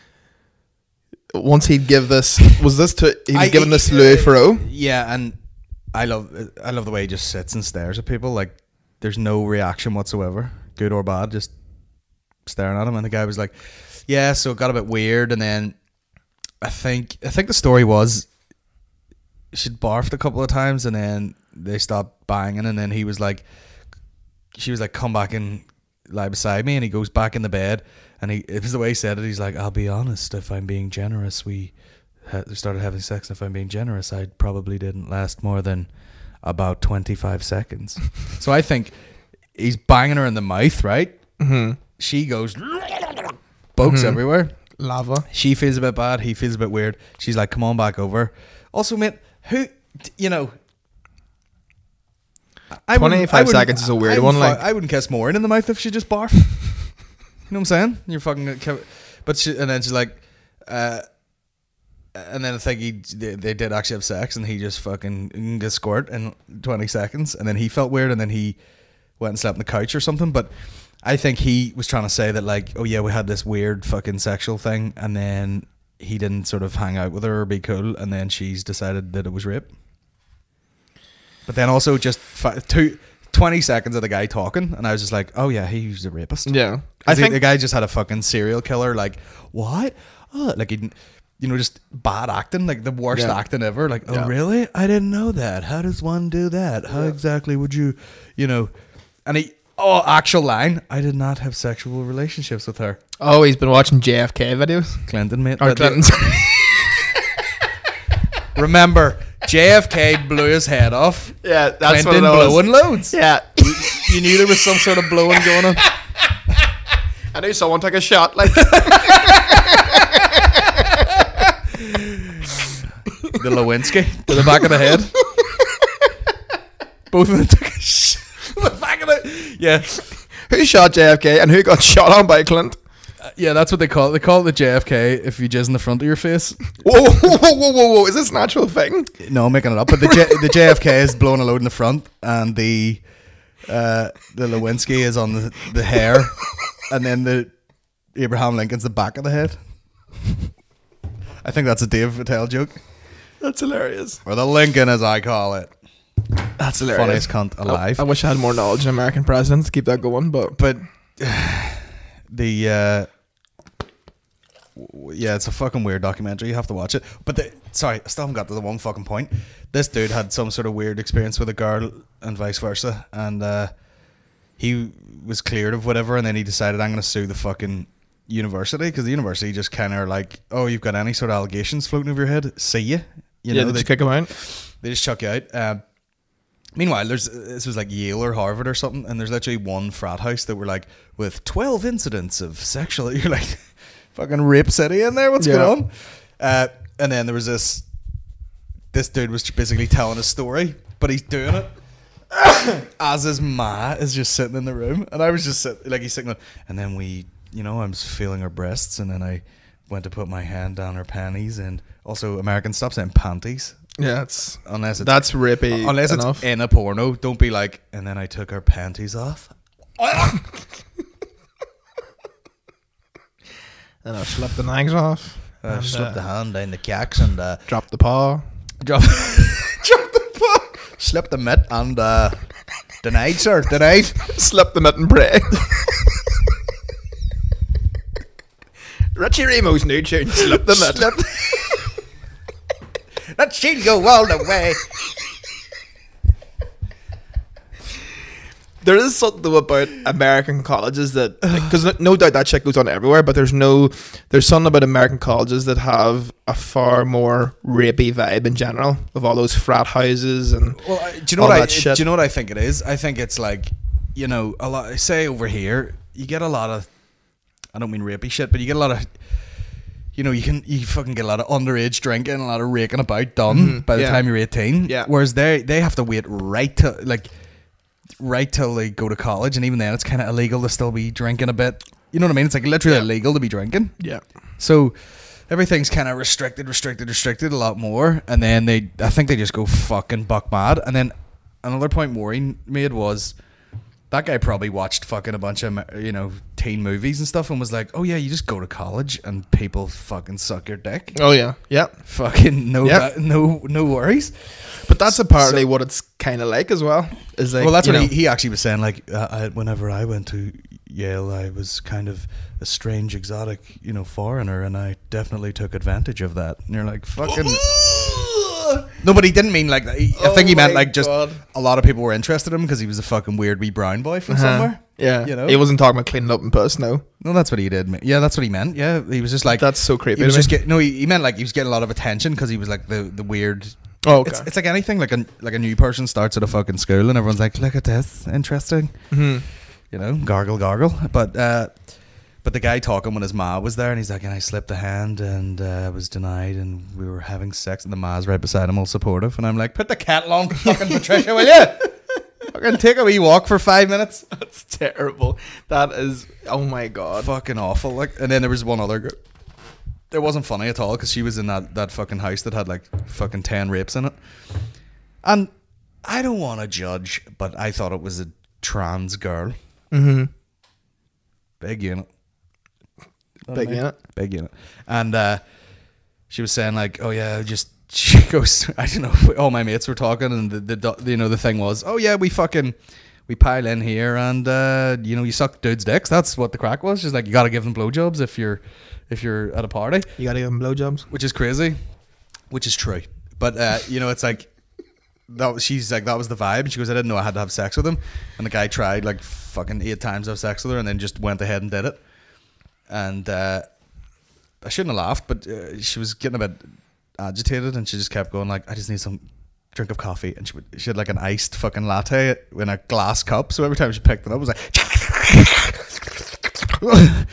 Once he'd give this, was this to he was I- giving this uh, Louis Theroux? Yeah, and I love, I love the way he just sits and stares at people. Like, there's no reaction whatsoever, good or bad, just staring at him. And the guy was like, yeah, so it got a bit weird. And then I think, I think the story was she'd barfed a couple of times, and then they stopped banging, and then he was like, she was like, come back and lie beside me, and he goes back in the bed, and he, it was the way he said it, he's like, I'll be honest, if I'm being generous, we ha- started having sex, and if I'm being generous, I probably didn't last more than about twenty-five seconds. So I think he's banging her in the mouth, right? Mm-hmm. She goes bugs everywhere. Lava. She feels a bit bad, he feels a bit weird. She's like, come on back over. Also, mate, who, you know, I wouldn't- twenty-five I wouldn't- seconds is a weird I one, wouldn't fu- like- I wouldn't kiss Maureen in the mouth if she just barfed. You know what I'm saying? You're fucking, but she, and then she's like, uh, and then I think he, they, they did actually have sex, and he just fucking got squirt in twenty seconds, and then he felt weird, and then he went and slept on the couch or something. But I think he was trying to say that, like, oh yeah, we had this weird fucking sexual thing, and then he didn't sort of hang out with her or be cool, and then she's decided that it was rape. But then also just fi- two, twenty seconds of the guy talking, and I was just like, oh yeah, he's a rapist. Yeah. I I think think the guy just had a fucking serial killer. Like, what? Oh, like he, you know, just bad acting, like the worst Yeah. acting ever. Like, oh Yeah. really? I didn't know that. How does one do that? How exactly would you, you know? And he, oh, actual line. I did not have sexual relationships with her. Oh, he's been watching J F K videos. Clinton, mate. Or That- Clinton's. Remember, J F K blew his head off. Yeah, that's Clinton what it was. blowing loads. Yeah. You knew there was some sort of blowing going on. I knew someone took a shot. Like, The Lewinsky to the back of the head. Both of them took a shot to the back of the. Yeah, who shot J F K and who got shot on by Clint? yeah, that's what they call it. They call it the J F K if you jizz in the front of your face. Whoa, whoa, whoa, whoa, whoa, whoa! Is this an actual thing? No, I'm making it up. But the J, the J F K is blowing a load in the front, and the uh, the Lewinsky is on the, the hair, and then the Abraham Lincoln's the back of the head. I think that's a Dave Attell joke. That's hilarious. Or the Lincoln, as I call it. That's hilarious. Funniest cunt alive. I, I wish I had more knowledge in American presidents to keep that going, but But the uh, w- yeah, it's a fucking weird documentary. You have to watch it. But the, sorry, I still haven't got to the one fucking point. This dude had some sort of weird experience with a girl and vice versa, and uh, he was cleared of whatever, and then he decided, I'm going to sue the fucking university, because the university just kind of are like, oh, you've got any sort of allegations floating over your head, see you. You yeah, know, they they, just kick him out. they just chuck you out. Uh, meanwhile, there's this was like Yale or Harvard or something, and there's literally one frat house that were like with twelve incidents of sexual. You're like, fucking rape city in there. What's Yeah. going on? Uh, and then there was this. This dude was basically telling a story, but he's doing it as his ma is just sitting in the room, and I was just sit, like he's sitting there, and then we, you know, I was feeling her breasts, and then I went to put my hand down her panties, and also Americans stop saying panties. Yeah, it's Unless it's that's rapey. unless enough. it's in a porno, don't be like, and then I took her panties off. and I slapped the nags off. I and, slipped uh, the hand down the cacks and uh, dropped the paw. drop, drop the paw, slipped the mitt and uh, denied, sir, denied. Slept the mitt and pray. Richie Ramo's new tune, Slip the Mid. That she'd go all the way. There is something about American colleges that, because no, no doubt that shit goes on everywhere, but there's no, there's something about American colleges that have a far more rapey vibe in general, of all those frat houses and Well, I- do you know all what I? that shit. Do you know what I think it is? I think it's like, you know, a lot. Say over here, you get a lot of. I don't mean rapey shit, but you get a lot of. You know, you can you fucking get a lot of underage drinking, a lot of raking about done Mhm, by the yeah. time you're eighteen. Yeah. Whereas they they have to wait right till like, right till they go to college, and even then it's kind of illegal to still be drinking a bit. You know what I mean? It's like literally Yeah. illegal to be drinking. Yeah. So everything's kind of restricted, restricted, restricted a lot more, and then they, I think they just go fucking buck mad. And then another point Maureen made was that guy probably watched fucking a bunch of, you know, teen movies and stuff, and was like, oh yeah, you just go to college and people fucking suck your dick. Oh yeah, yeah. Fucking no, Yep. ba- no, no worries. But that's apparently So- what it's kind of like as well. Is like, well, that's you what know, he, he actually was saying. Like, uh, I, whenever I went to Yale, I was kind of a strange, exotic, you know, foreigner, and I definitely took advantage of that. And you're like, fucking. No, but he didn't mean like that. He- I think he Oh meant my like just God. a lot of people were interested in him because he was a fucking weird wee brown boy from Uh-huh. somewhere. Yeah, you know. he wasn't talking about cleaning up and puss. No, No, that's what he did. ma- Yeah, that's what he meant. Yeah, he was just like that's so creepy. He was to me. just get no. He, he meant like he was getting a lot of attention because he was like the the weird. Oh, okay. It's, it's like anything. Like a like a new person starts at a fucking school and everyone's like, look at this, interesting. Mhm. You know, gargle gargle. But uh, but the guy talking when his ma was there, and he's like, and I slipped a hand and uh, was denied, and we were having sex, and the ma's right beside him, all supportive, and I'm like, put the kettle on, fucking Patricia, will you? Fucking take a wee walk for five minutes. That's terrible. That is. Oh my god. Fucking awful. Like, and then there was one other girl. It wasn't funny at all because she was in that, that fucking house that had like fucking ten rapes in it. And I don't want to judge, but I thought it was a trans girl. Mm-hmm. Big unit. Big unit. Big unit. And uh, she was saying like, oh yeah, just, she goes, I don't know, all my mates were talking, and the, the, do- you know, the thing was, oh yeah, we fucking, we pile in here and, uh, you know, you suck dudes' dicks. That's what the crack was. She's like, you got to give them blowjobs if you're, if you're at a party. You gotta give him blowjobs. Which is crazy, which is true. But, uh, you know, it's like, that was, she's like, that was the vibe. And she goes, I didn't know I had to have sex with him. And the guy tried like fucking eight times to have sex with her and then just went ahead and did it. And uh, I shouldn't have laughed, but uh, she was getting a bit agitated, and she just kept going like, I just need some drink of coffee. And she would, she had like an iced fucking latte in a glass cup. So every time she picked it up, it was like,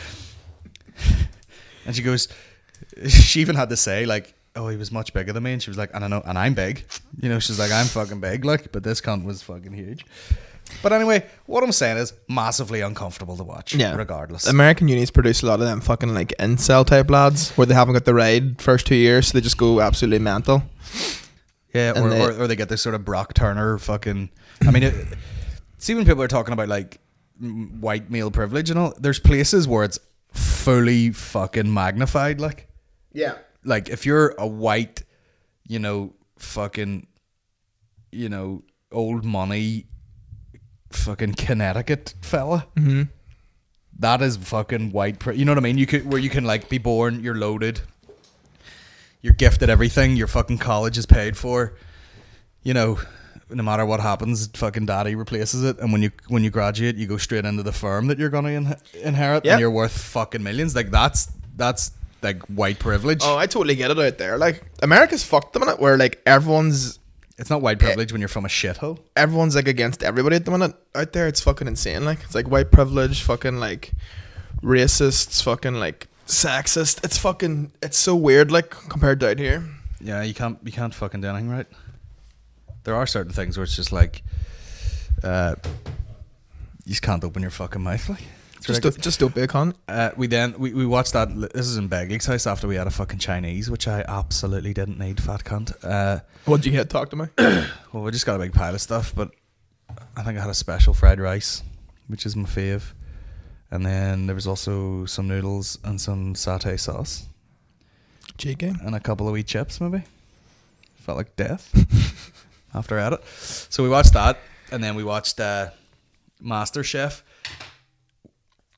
and she goes, she even had to say like, oh, he was much bigger than me. And she was like, and I know, and I'm big. You know, she's like, I'm fucking big, like, but this cunt was fucking huge. But anyway, what I'm saying is massively uncomfortable to watch, Yeah. regardless. American unis produce a lot of them fucking like incel type lads where they haven't got the ride first two years, so they just go absolutely mental. Yeah, And or, they- or, or they get this sort of Brock Turner fucking. I mean, it, see when people are talking about like m- white male privilege and all, there's places where it's fully fucking magnified. Like, Yeah. like if you're a white, you know, fucking, you know, old money, fucking Connecticut fella. Mm-hmm. That is fucking white. Pri- you know what I mean? You could where you can like be born, you're loaded, you're gifted everything, your fucking college is paid for. You know, no matter what happens, fucking daddy replaces it, and when you when you graduate, you go straight into the firm that you're gonna in- inherit, Yep. and you're worth fucking millions. Like that's that's like white privilege. Oh, I totally get it out there. Like America's fucked the minute where like everyone's It's not white privilege when you're from a shithole. everyone's like against everybody at the minute out there. It's fucking insane. Like it's like white privilege, fucking like racists, fucking like sexist. It's fucking it's so weird. Like compared to out here. Yeah, you can't you can't fucking do anything right. There are certain things where it's just like, uh, you just can't open your fucking mouth. Like, it's Just ridiculous. don't, just don't be a con. Uh, we then we, we watched that. This is in Begley's house after we had a fucking Chinese, which I absolutely didn't need. Fat cunt. Uh, What'd you get? Talk to me. well, we just got a big pile of stuff, but I think I had a special fried rice, which is my fave, and then there was also some noodles and some satay sauce Cheeky. and a couple of wee chips. Maybe felt like death after I had it. So we watched that, and then we watched uh, MasterChef.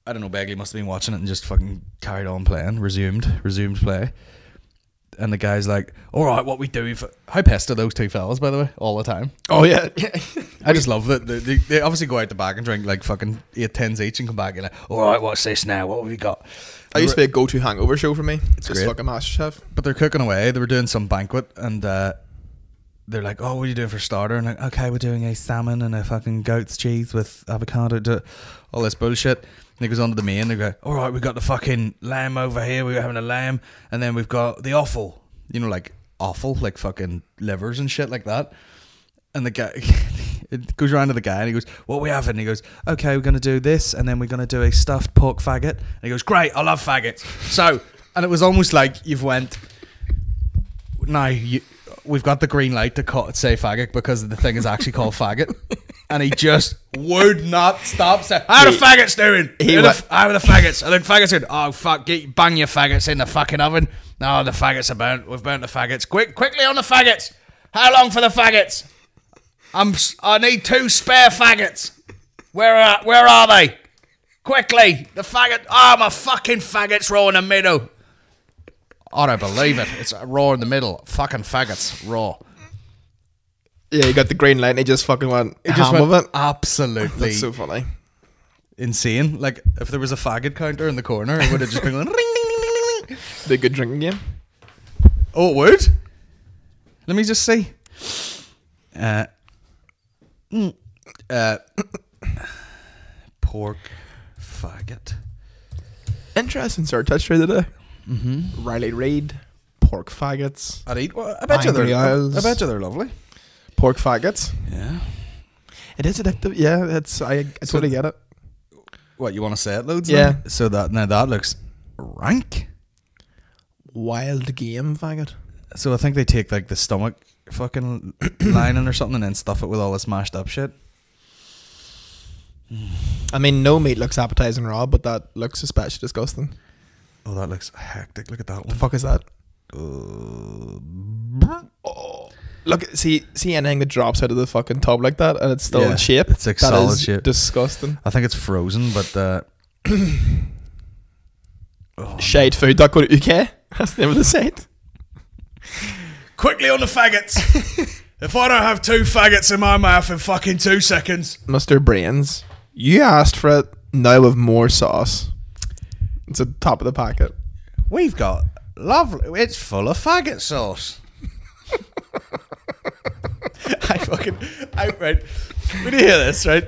I don't know, Begley must have been watching it and just fucking carried on playing, resumed, resumed play. And the guy's like, all right, what we do? If, how pissed are those two fellas, by the way, all the time? Oh yeah. I just love that they, they, they obviously go out the back and drink like fucking eight tens each and come back and like, all right, what's this now? What have we got? I used to be a go-to hangover show for me. It's just great. fucking MasterChef. But they're cooking away. They were doing some banquet and uh, they're like, oh, what are you doing for starter? And like, okay, we're doing a salmon and a fucking goat's cheese with avocado, to all this bullshit. And he goes on to the main. They go, all right, we got the fucking lamb over here. We're having a lamb, and then we've got the offal. You know, like offal, like fucking livers and shit like that. And the guy, it goes around to the guy, and he goes, "What are we having?" And he goes, "Okay, we're gonna do this, and then we're gonna do a stuffed pork faggot." And he goes, "Great, I love faggots." So, and it was almost like you've went, now you. We've got the green light to call it, say faggot, because the thing is actually called faggot. And he just would not stop saying, how are the faggots doing? He How wa- the, how are the faggots? And then faggots said, oh fuck, get, bang your faggots in the fucking oven. No, the faggots are burnt. We've burnt the faggots. Quick, quickly on the faggots. How long for the faggots? I'm, s- I need two spare faggots. Where are, where are they? Quickly, the faggot. Oh, my fucking faggots raw in the middle. I don't believe it. It's raw in the middle. Fucking faggots, raw. Yeah, you got the green light and he just fucking went It ham just went with it. absolutely That's so funny. insane. Like, if there was a faggot counter in the corner, it would have just been going ring, ding, ding, ding, ding, ding. Be a good drinking game. Oh, it would? Let me just see. Uh, mm, uh, pork faggot. Interesting search history today. Mm-hmm. Riley Reid, pork faggots, I'd eat. Well, I bet you Angry they're. Owls. I bet you they're lovely. pork faggots. Yeah. It is addictive. Yeah, it's I, I So- totally get it. What, you want to say it loads? Yeah. now? So that now that looks rank. Wild game faggot. So I think they take like the stomach fucking lining or something and then stuff it with all this mashed up shit. I mean, no meat looks appetizing raw, but that looks especially disgusting. Oh, that looks hectic. Look at that The one. fuck is that? Uh, Oh, look! See, see anything that drops out of the fucking tub like that, and it's still Yeah, in shape. it's like that solid is shape. Disgusting. I think it's frozen, but uh, oh, Shade food dot co dot U K. That's the name of the site. quickly on the faggots. If I don't have two faggots in my mouth in fucking two seconds. Mister Brains, you asked for it. Now with more sauce. It's at the top of the packet. We've got lovely. It's full of faggot sauce. I fucking. I right. When you hear this, right?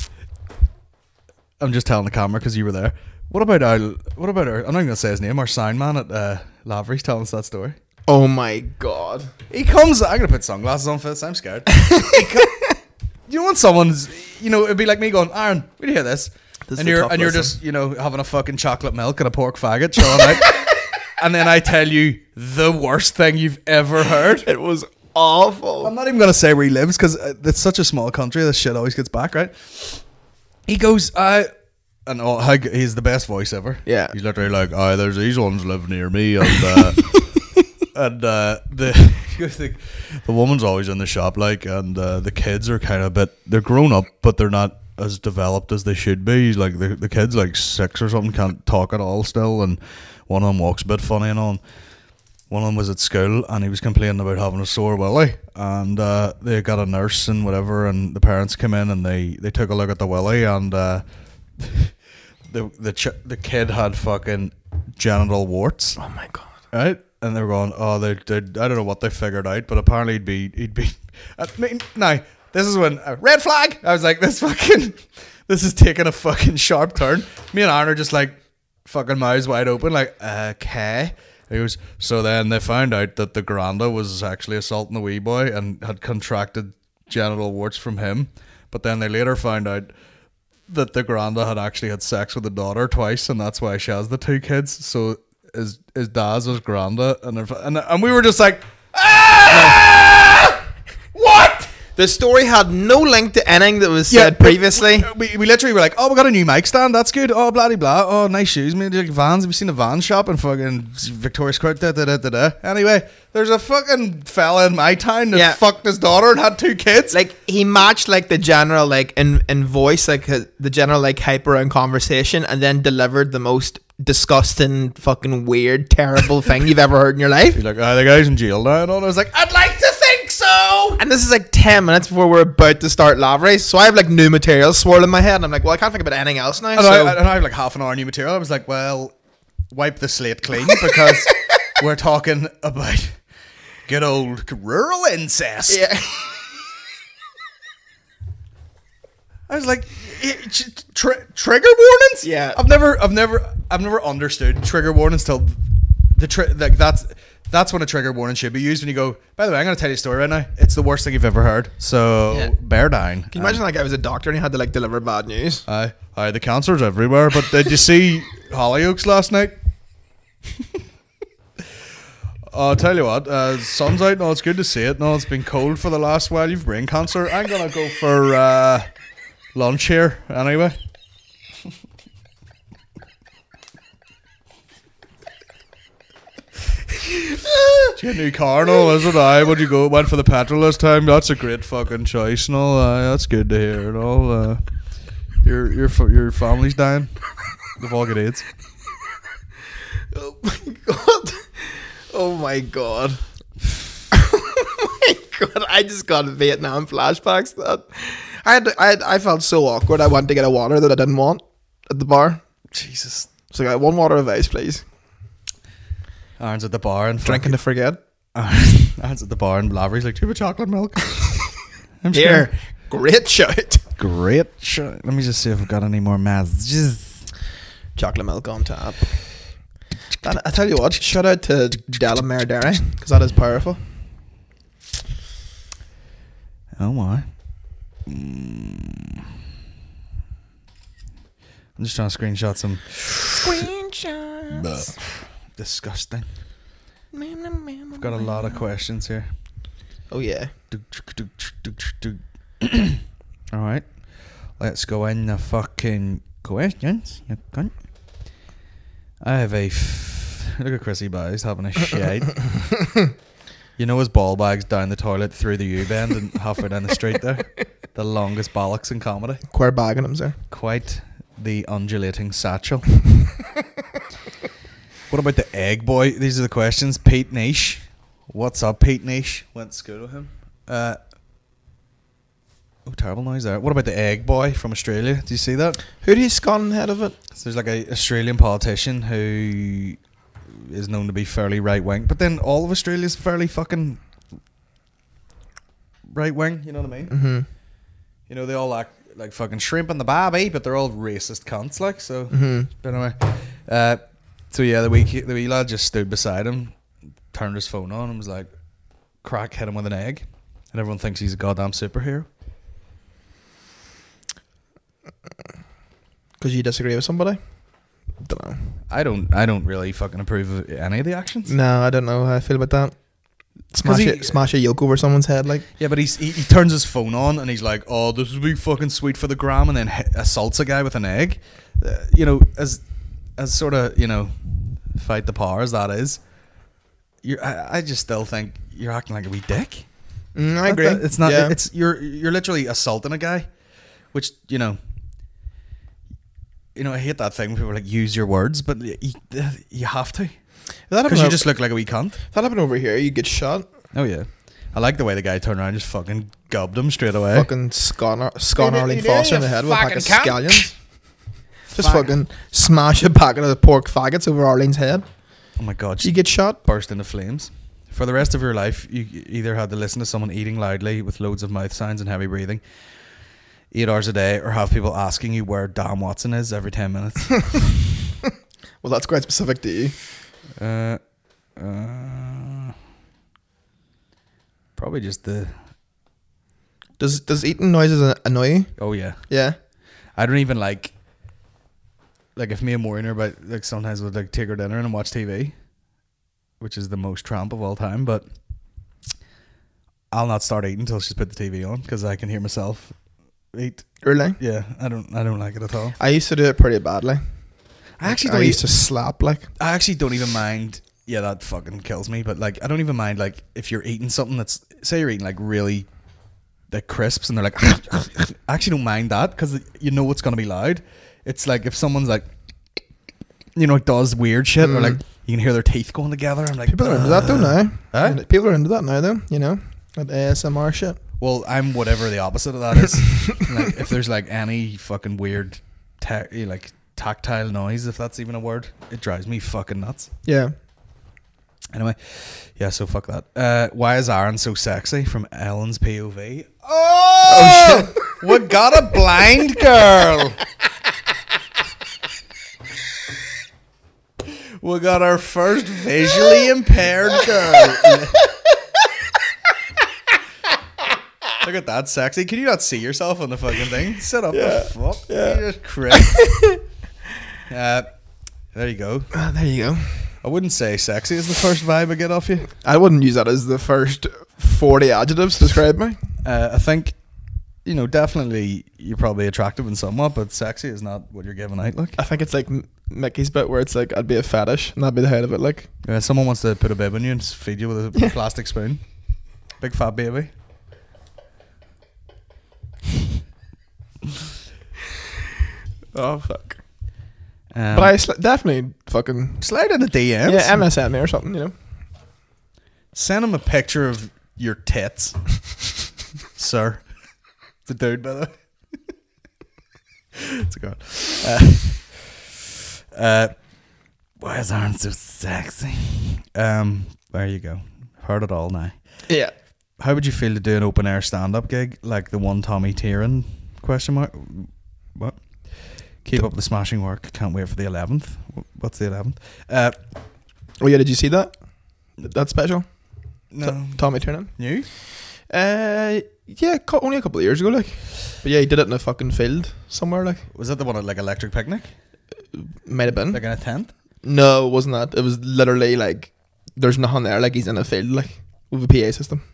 I'm just telling the camera because you were there. What about our? What about our? I'm not even gonna say his name. Our sound man at uh, Lavery's telling us that story. Oh my god. He comes. I'm gonna put sunglasses on for this. I'm scared. He co- you know when someone's, you know, it'd be like me going, Aaron, we hear this, This is and a you're tough and you're listen. just, you know, having a fucking chocolate milk and a pork faggot showing out, and then I tell you the worst thing you've ever heard. It was awful. I'm not even gonna say where he lives because it's such a small country. This shit always gets back, right? He goes, I. And oh, how g- he's the best voice ever. Yeah. He's literally like, "Oh, there's these ones live near me," and uh, and uh, the, the the woman's always in the shop, like, and uh, the kids are kind of a bit. They're grown up, but they're not as developed as they should be. He's like the the kid's like six or something, can't talk at all still, and one of them walks a bit funny and on. One of them was at school and he was complaining about having a sore willy, and uh, they got a nurse and whatever, and the parents came in and they, they took a look at the willy, and uh, the the ch- the kid had fucking genital warts, Oh my god. right? And they were going, oh, they, they I don't know what they figured out, but apparently he'd be he'd be. I mean, now this is when uh, red flag. I was like, this fucking this is taking a fucking sharp turn. Me and Aaron are just like fucking mouths wide open, like okay. He goes, so then they found out that the granda was actually assaulting the wee boy and had contracted genital warts from him. But then they later found out that the granda had actually had sex with the daughter twice, and that's why she has the two kids. So his his dad's his granda, and they're- and and we were just like, ah! What? The The story had no link to anything that was Yeah, said but previously. We, we, we literally were like, oh, we got a new mic stand. That's good. Oh, blah, blah, blah. Oh, nice shoes. Maybe like Vans. Have you seen a Vans shop in fucking Victoria's Court? Da, da, da, da, da. Anyway, there's a fucking fella in my town that Yeah. fucked his daughter and had two kids. Like he matched like the general like in in voice, like uh, the general like hype around conversation, and then delivered the most disgusting, fucking weird, terrible thing you've ever heard in your life. He's like, oh, the guy's in jail now. And all. I was like, I'd like to think so. And this is like ten minutes before we're about to start Lav Race, so I have like new material swirling in my head, and I'm like, well, I can't think about anything else now. And, So I, and I have like half an hour new material. I was like, well, wipe the slate clean because we're talking about good old rural incest. yeah. I was like, eh, tr- trigger warnings. Yeah. I've never, I've never, I've never understood trigger warnings till the tri- like that's that's when a trigger warning should be used when you go. By the way, I'm going to tell you a story right now. It's the worst thing you've ever heard. So Yeah. bear down. Can you imagine like I was a doctor and he had to like deliver bad news? Aye, aye, the cancer's everywhere. But did you see Hollyoaks last night? I'll tell you what, uh, sun's out. No, it's good to see it. No, it's been cold for the last while. You've brain cancer. I'm gonna go for uh, lunch here anyway. It's a new car, no, is it? Aye, would you go? Went for the petrol this time. That's a great fucking choice, no. Aye, that's good to hear. No, uh, your your fa- your family's dying. They've all got AIDS. Oh my god. Oh my god. Oh my god. I just got Vietnam flashbacks. That I had, I had I felt so awkward. I went to get a water that I didn't want at the bar. Jesus. So I got one water of ice, please. Aaron's at the bar and Drinking to forget. Aaron's at the bar and Lavery's like, do you have a chocolate milk? I'm Here. sure. Great shout. Great. Sure. Let me just see if I've got any more messages. Chocolate milk on tap. That, I tell you what, shout out to Delamere Dairy, because that is powerful. Oh my. Mm. I'm just trying to screenshot some. Screenshots. Disgusting. I've got a lot of questions here. Oh yeah. All right. Let's go in the fucking questions. You cunt. I have a. F- Look at Chrissy Buys having a shite. You know his ball bag's down the toilet through the U-bend and halfway down the street there? The longest bollocks in comedy. Queer bagging him, sir. Quite the undulating satchel. What about the egg boy? These are the questions. Pete Niche. What's up, Pete Niche? Went to school with him. Uh, oh, terrible noise there. What about the egg boy from Australia? Did you see that? Who do you scon head of it? So there's like a Australian politician who is known to be fairly right wing, but then all of Australia's fairly fucking right wing. You know what I mean? Mm-hmm. You know, they all act like fucking shrimp in the barbie, but they're all racist cunts. Like so. Mm-hmm. But anyway, uh, so yeah, the wee the wee lad just stood beside him, turned his phone on, and was like, "Crack hit him with an egg," and everyone thinks he's a goddamn superhero. Because you disagree with somebody? Don't know. I don't. I don't really fucking approve of any of the actions. No, I don't know how I feel about that. Smash he- it, smash a yoke over someone's head, like. Yeah, but he's, he he turns his phone on and he's like, "Oh, this would be fucking sweet for the gram," and then hit, assaults a guy with an egg. Uh, you know, as as sort of you know, fight the powers that is. You're, I, I just still think you're acting like a wee dick. Mm, I That- agree. that- it's not. Yeah. It's you're you're literally assaulting a guy, which you know. You know, I hate that thing when people are like use your words, but you, you have to If that because happened you over- just look like a wee cunt. if that happened over here, you get shot. Oh yeah, I like the way the guy turned around and just fucking gubbed him straight away. Fucking scon, scon Arlene you Foster in you the head with a pack of fucking cunt. scallions. Just fucking smash a packet of the pork faggots over Arlene's head. Oh my god, You get shot. burst into flames. For the rest of your life, you either had to listen to someone eating loudly with loads of mouth sounds and heavy breathing, eight hours a day, or have people asking you where Dan Watson is every ten minutes. Well, that's quite specific to you. uh, uh, probably just the. Does does eating noises annoy you? Oh yeah, Yeah. I don't even like. Like if me and Maureen are about, like sometimes we'll like take her dinner and watch T V, which is the most tramp of all time. But I'll not start eating until she's put the T V on because I can hear myself eat. Really? Yeah, I don't. I don't like it at all. I used to do it pretty badly. I actually I don't. used e- to slap like. I actually don't even mind. Yeah, that fucking kills me. But like, I don't even mind like if you're eating something that's, say you're eating like really, like crisps, and they're like, I actually don't mind that because you know it's gonna be loud. It's like if someone's like, you know, does weird shit, Mm. or like you can hear their teeth going together. I'm like, People are into that though now. Huh? People are into that now though. You know, that A S M R shit. Well, I'm whatever the opposite of that is. Like, if there's like any fucking weird, ta- like tactile noise, if that's even a word, it drives me fucking nuts. Yeah. Anyway, yeah, so fuck that. Uh, why is Aaron so sexy from Ellen's P O V? Oh, shit. We got a blind girl. We got our first visually impaired girl. Look at that, sexy. Can you not see yourself on the fucking thing? Sit up Yeah. the fuck. Yeah. You just crit. uh, there you go. Ah, there you go. I wouldn't say sexy is the first vibe I get off you. I wouldn't use that as the first forty adjectives to describe me. Uh, I think, you know, definitely you're probably attractive in somewhat, but sexy is not what you're giving out. Like, I think it's like M- Mickey's bit where it's like I'd be a fetish and that'd be the head of it. Like, uh, someone wants to put a bib on you and s- feed you with a plastic spoon. Big fat baby. oh fuck. Um, But I sl- definitely fucking slide in the D Ms. yeah M S M or something. You know. Send him a picture of your tits, sir. It's a dude, by the way. It's a god. Uh, uh, why is Aaron so sexy? Um, there you go. Heard it all now. Yeah. How would you feel to do an open air stand up gig like the one Tommy Tieran? Question mark. What? Keep up the smashing work. Can't wait for the eleventh. What's the eleventh? Uh, Oh yeah, did you see that? That special? no. T- Tommy Tiernan. New? Uh, yeah, co- only a couple of years ago, like. But yeah, he did it in a fucking field somewhere, like. Was that the one at like Electric Picnic? Might have been. Like in a tent? No, it wasn't that. It was literally like, there's nothing there, like he's in a field, like, with a P A system.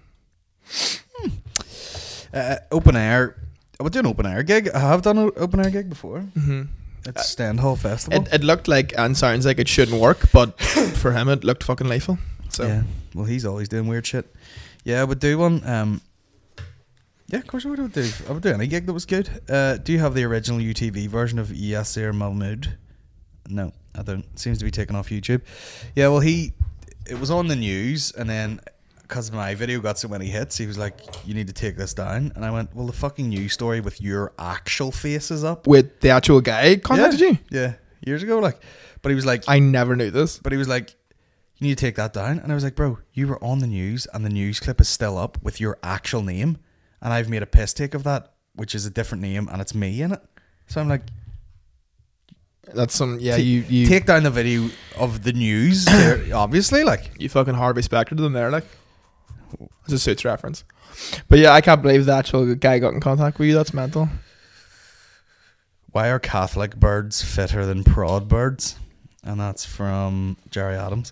Uh, open air. I would do an open air gig. I have done an open air gig before. Mm-hmm. It's Stand Hall Festival. It, it looked like, and sounds like it shouldn't work, but for him it looked fucking lethal. So yeah. Well, he's always doing weird shit. Yeah, I would do one. Um, yeah, of course I would do. I would do any gig that was good. Uh, do you have the original U T V version of Yasser Mahmood? No, I don't. It seems to be taken off YouTube. Yeah, well, he, it was on the news, and then because my video got so many hits, he was like, "You need to take this down." And I went, "Well, the fucking news story with your actual face is up." with the actual guy contacted yeah. you? Yeah, years ago, like. But he was like, I never knew this. But he was like, "You need to take that down." And I was like, "Bro, you were on the news, and the news clip is still up with your actual name, and I've made a piss take of that, which is a different name, and it's me in it." So I'm like, That's some, yeah, "Ta- you, you, take down the video of the news, there, obviously, like." you fucking Harvey Specter them there, like. It's a Suits reference. But yeah, I can't believe the actual guy got in contact with you. That's mental. Why are Catholic birds fitter than prod birds? And that's from Jerry Adams.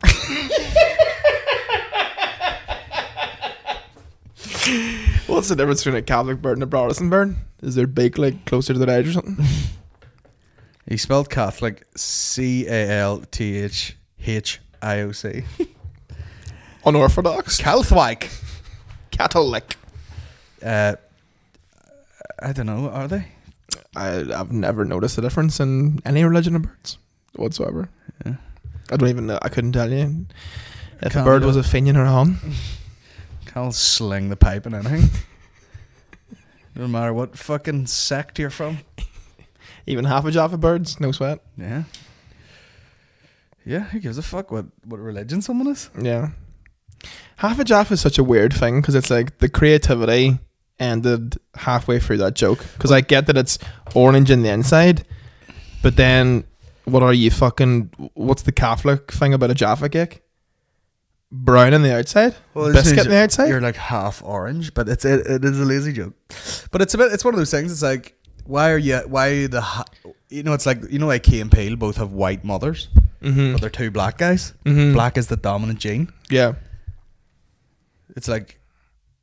What's the difference between a Catholic bird and a Protestant bird? Is their beak like closer to the edge or something? He spelled Catholic C A L T H H I O C. Unorthodox. Catholic. Catholic. Uh, I don't know. Are they? I, I've never noticed a difference in any religion of birds whatsoever. Yeah. I don't even know. I couldn't tell you if a Can't bird do was it. a Fenian or a Hun. I'll sling the pipe and anything. No matter what fucking sect you're from. Even half a job of birds, no sweat. Yeah. Yeah, who gives a fuck what, what religion someone is? Yeah. Half a Jaff is such a weird thing because it's like the creativity ended halfway through that joke. Because I get that it's orange in the inside, but then what are you fucking? What's the Catholic thing about a Jaffa cake? Brown on the outside, biscuit on the outside. You're like half orange, but it's it, it is a lazy joke. But it's a bit. It's one of those things. It's like, why are you? Why are you the? ha- You know, it's like, you know, like Key and Peele both have white mothers, Mm-hmm. but they're two black guys. Mm-hmm. Black is the dominant gene. Yeah. It's like,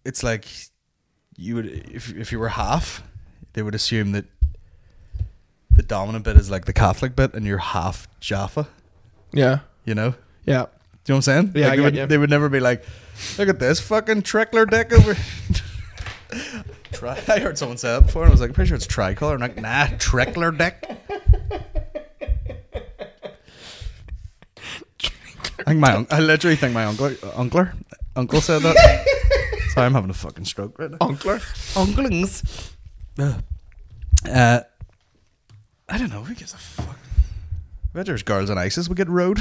it's like you would if if you were half, they would assume that the dominant bit is like the Catholic bit, and you're half Jaffa. Yeah. You know. Yeah. Do you know what I'm saying? Yeah, like I they, get would, you. they would never be like, look at this fucking trickler dick over. Tri- I heard someone say that before, and I was like, pretty sure it's tricolor. I'm like, nah, trickler dick. I think my un- I literally think my uncle, uncle, uncle said that. Sorry, I'm having a fucking stroke right now. Uncler. Unklings. Ugh. Uh, I don't know. Who gives a fuck? I bet there's girls in ISIS would get rode.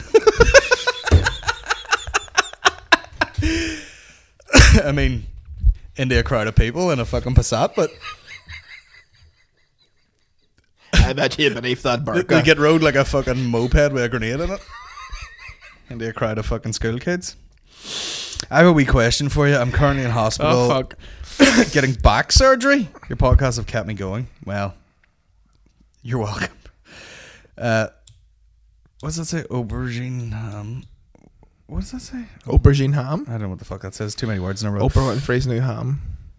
I mean, into a crowd of people in a fucking Passat, but I bet you beneath that they, burqa. they get rode like a fucking moped with a grenade in it. Into a crowd of fucking school kids. I have a wee question for you. I'm currently in hospital. Oh, fuck. Getting back surgery. Your podcasts have kept me going. Well, you're welcome. Uh, what does that say? Aubergine ham. What does that say? Aubergine ham. I don't know what the fuck that says. Too many words in a row. Oprah Winfrey's new ham.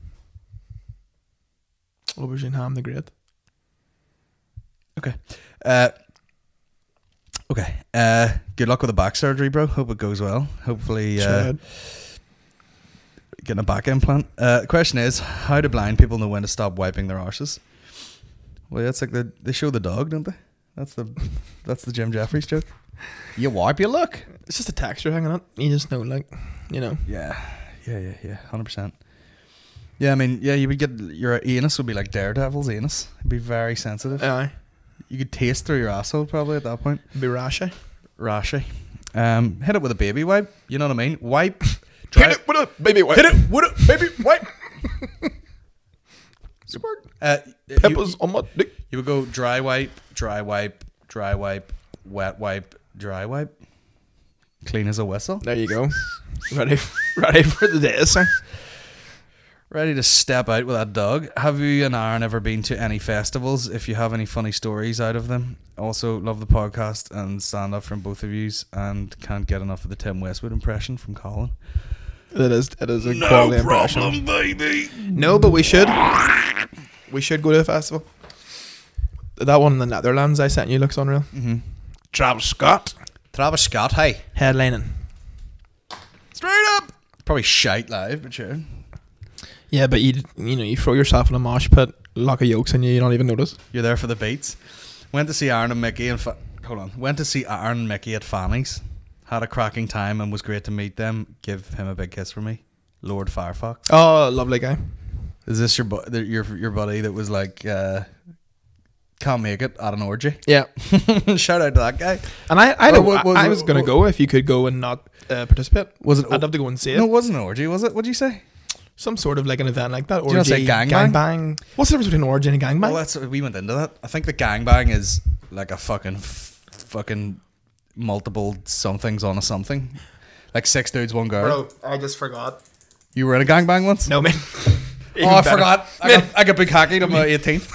Aubergine ham, the great. Okay. Uh, okay. Uh, good luck with the back surgery, bro. Hope it goes well. Hopefully, uh, Should. getting a back implant. Uh, the question is, how do blind people know when to stop wiping their arses? Well, that's like the they show the dog, don't they? That's the that's the Jim Jeffries joke. You wipe, you look. It's just a texture hanging on. You just know, like, you know. Yeah, yeah, yeah, yeah, hundred percent. Yeah, I mean, yeah, you would get your anus would be like Daredevil's anus. It'd be very sensitive. Aye. You could taste through your asshole probably at that point. Be rashy. Rashy. Um, hit it with a baby wipe. You know what I mean? Wipe. Dry Hit it with a baby wipe. Hit it with a baby wipe. Smart. Uh, you, Peppers on my dick. you would go dry wipe, dry wipe, dry wipe, wet wipe, dry wipe. Clean as a whistle. There you go. Ready, ready for the day, sir. Ready to step out with that dog. Have you and Aaron ever been to any festivals? If you have any funny stories out of them. Also, love the podcast and stand up from both of yous, and can't get enough of the Tim Westwood impression from Colin. It is. It is a quality impression. Baby. No, but we should. We should go to a festival. That one in the Netherlands I sent you looks unreal. Mm-hmm. Travis Scott Travis Scott, hey. headlining. Straight up. Probably shite live, but sure. Yeah, but you you know you throw yourself in a mosh pit, lock of yolks in you, you don't even notice. You're there for the beats. Went to see Aaron and Mickey and Fa- hold on. Went to see Aaron and Mickey at Fanny's. Had a cracking time and was great to meet them. Give him a big kiss for me, Lord Firefox. Oh, lovely guy. Is this your bu- your your buddy that was like uh, can't make it at an orgy? Yeah, Shout out to that guy. and I I, Oh, don't, what was I, I it? was gonna What- go if you could go and not uh, participate. Was it? I'd love to go and see it. No, it wasn't an orgy, was it? What'd you say? Some sort of like an event like that. you not say Orgy, gangbang? gangbang. What's the difference between an orgy and a gangbang? Well, that's we went into that. I think the gangbang is like a fucking f- fucking multiple somethings on a something, like six dudes, one girl. Bro, I just forgot. You were in a gangbang once? No, man. Oh, I forgot. I got, I got big hockeyed on my eighteenth.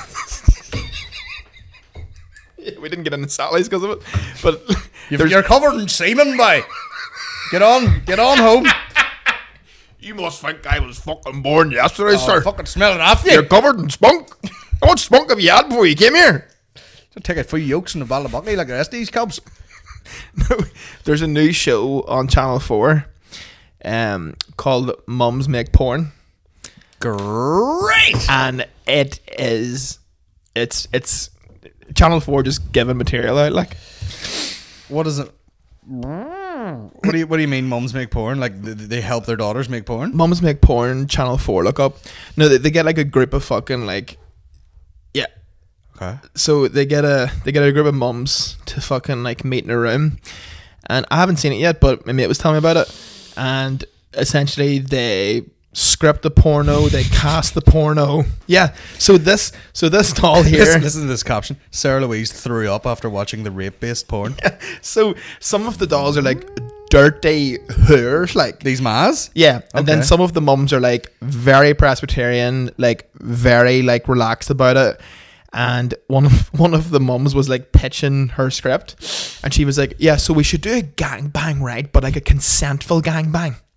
We didn't get into Sally's because of it, but You've, there's- you're covered in semen, boy. Get on, get on home. you must think I was fucking born yesterday, Oh, sir. fucking smelling off you. You're covered in spunk. How much spunk have you had before you came here? Just take a few yolks in the Ballabuggy like the rest of these cubs. No, there's a new show on Channel four um, called Mums Make Porn. Great. And it is, it's, it's Channel four just giving material out, like. What is it? What do you What do you mean? Mums make porn? Like th- they help their daughters make porn? Mums Make Porn, Channel four, look up. No, they, they get like a group of fucking like, yeah. Okay. So they get a they get a group of mums to fucking like meet in a room, and I haven't seen it yet, but my mate was telling me about it. And essentially, they script the porno, they cast the porno. Yeah. So this so this doll here. Listen, listen to this caption. Sarah Louise threw up after watching the rape-based porn. So some of the dolls are like dirty whores, like. These mas? Yeah, and then Okay. some of the mums are like very Presbyterian, like very like relaxed about it. And one of one of the mums was like pitching her script, and she was like, "Yeah, so we should do a gangbang, right? But like a consentful gangbang."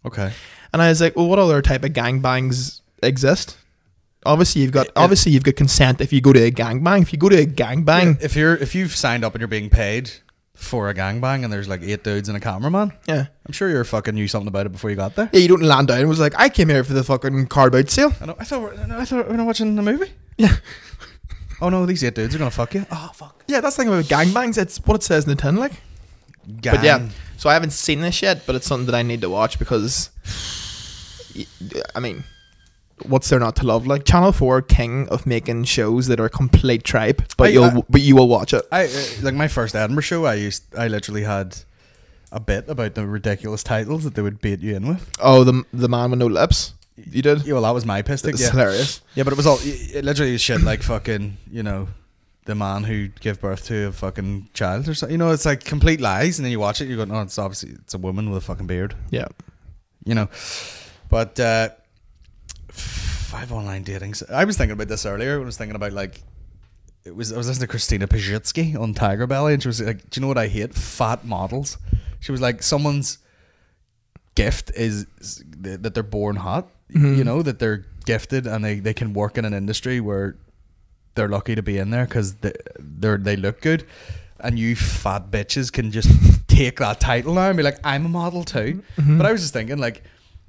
Okay. And I was like, well, what other type of gangbangs exist? Obviously, you've got It- obviously you've got consent if you go to a gangbang. If you go to a gangbang, If you're if you've signed up and you're being paid for a gangbang and there's like eight dudes and a cameraman, yeah, I'm sure you're fucking knew something about it before you got there. yeah, you don't land down and was like, I came here for the fucking car boat sale. I know. I thought we're, no, I thought we were watching a movie. Yeah, Oh no, these eight dudes are gonna fuck you. Oh fuck. yeah, that's the thing about gangbangs. It's what it says in the tin, like. Gang. But yeah, so I haven't seen this yet, but it's something that I need to watch because, y- I mean, what's there not to love? Like Channel Four, king of making shows that are complete tripe, but I- you'll I- but you will watch it. I uh, like my first Edinburgh show. I used I literally had a bit about the ridiculous titles that they would bait you in with. Oh, the the man with no lips. You did. Yeah, well, that was my piss stick. It's Yeah, hilarious. yeah, but it was all it literally shit like fucking you know. The man who gave birth to a fucking child or something. You know, it's like complete lies, and then you watch it, you go, no, it's obviously it's a woman with a fucking beard. Yeah. You know, but uh, five online datings. I was thinking about this earlier. When I was thinking about like, it was I was listening to Christina Pajitsky on Tiger Belly, and she was like, "Do you know what I hate? Fat models." She was like, "Someone's gift is that they're born hot. Mm-hmm. You know, that they're gifted and they they can work in an industry where." They're lucky to be in there because they they they look good, and you fat bitches can just take that title now and be like, I'm a model too. Mm-hmm. But I was just thinking, like,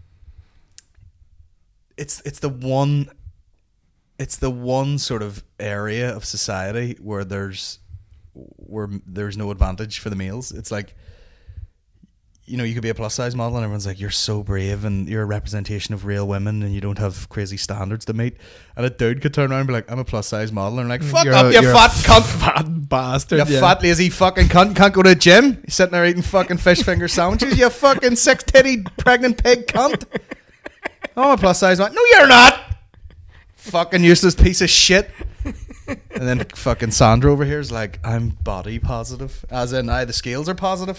it's it's the one, it's the one sort of area of society where there's where there's no advantage for the males. It's like, you know, you could be a plus size model and everyone's like, you're so brave and you're a representation of real women and you don't have crazy standards to meet. And a dude could turn around and be like, I'm a plus size model. And I'm like, fuck You're up, a- you you're a fat cunt. Fat bastard. You yeah. fat lazy fucking cunt. Can't go to the gym. You're sitting there eating fucking fish finger sandwiches. You fucking six titty pregnant pig cunt. Oh, I'm a plus size model. No, you're not. Fucking useless piece of shit. And then fucking Sandra over here is like, I'm body positive. As in, I the scales are positive.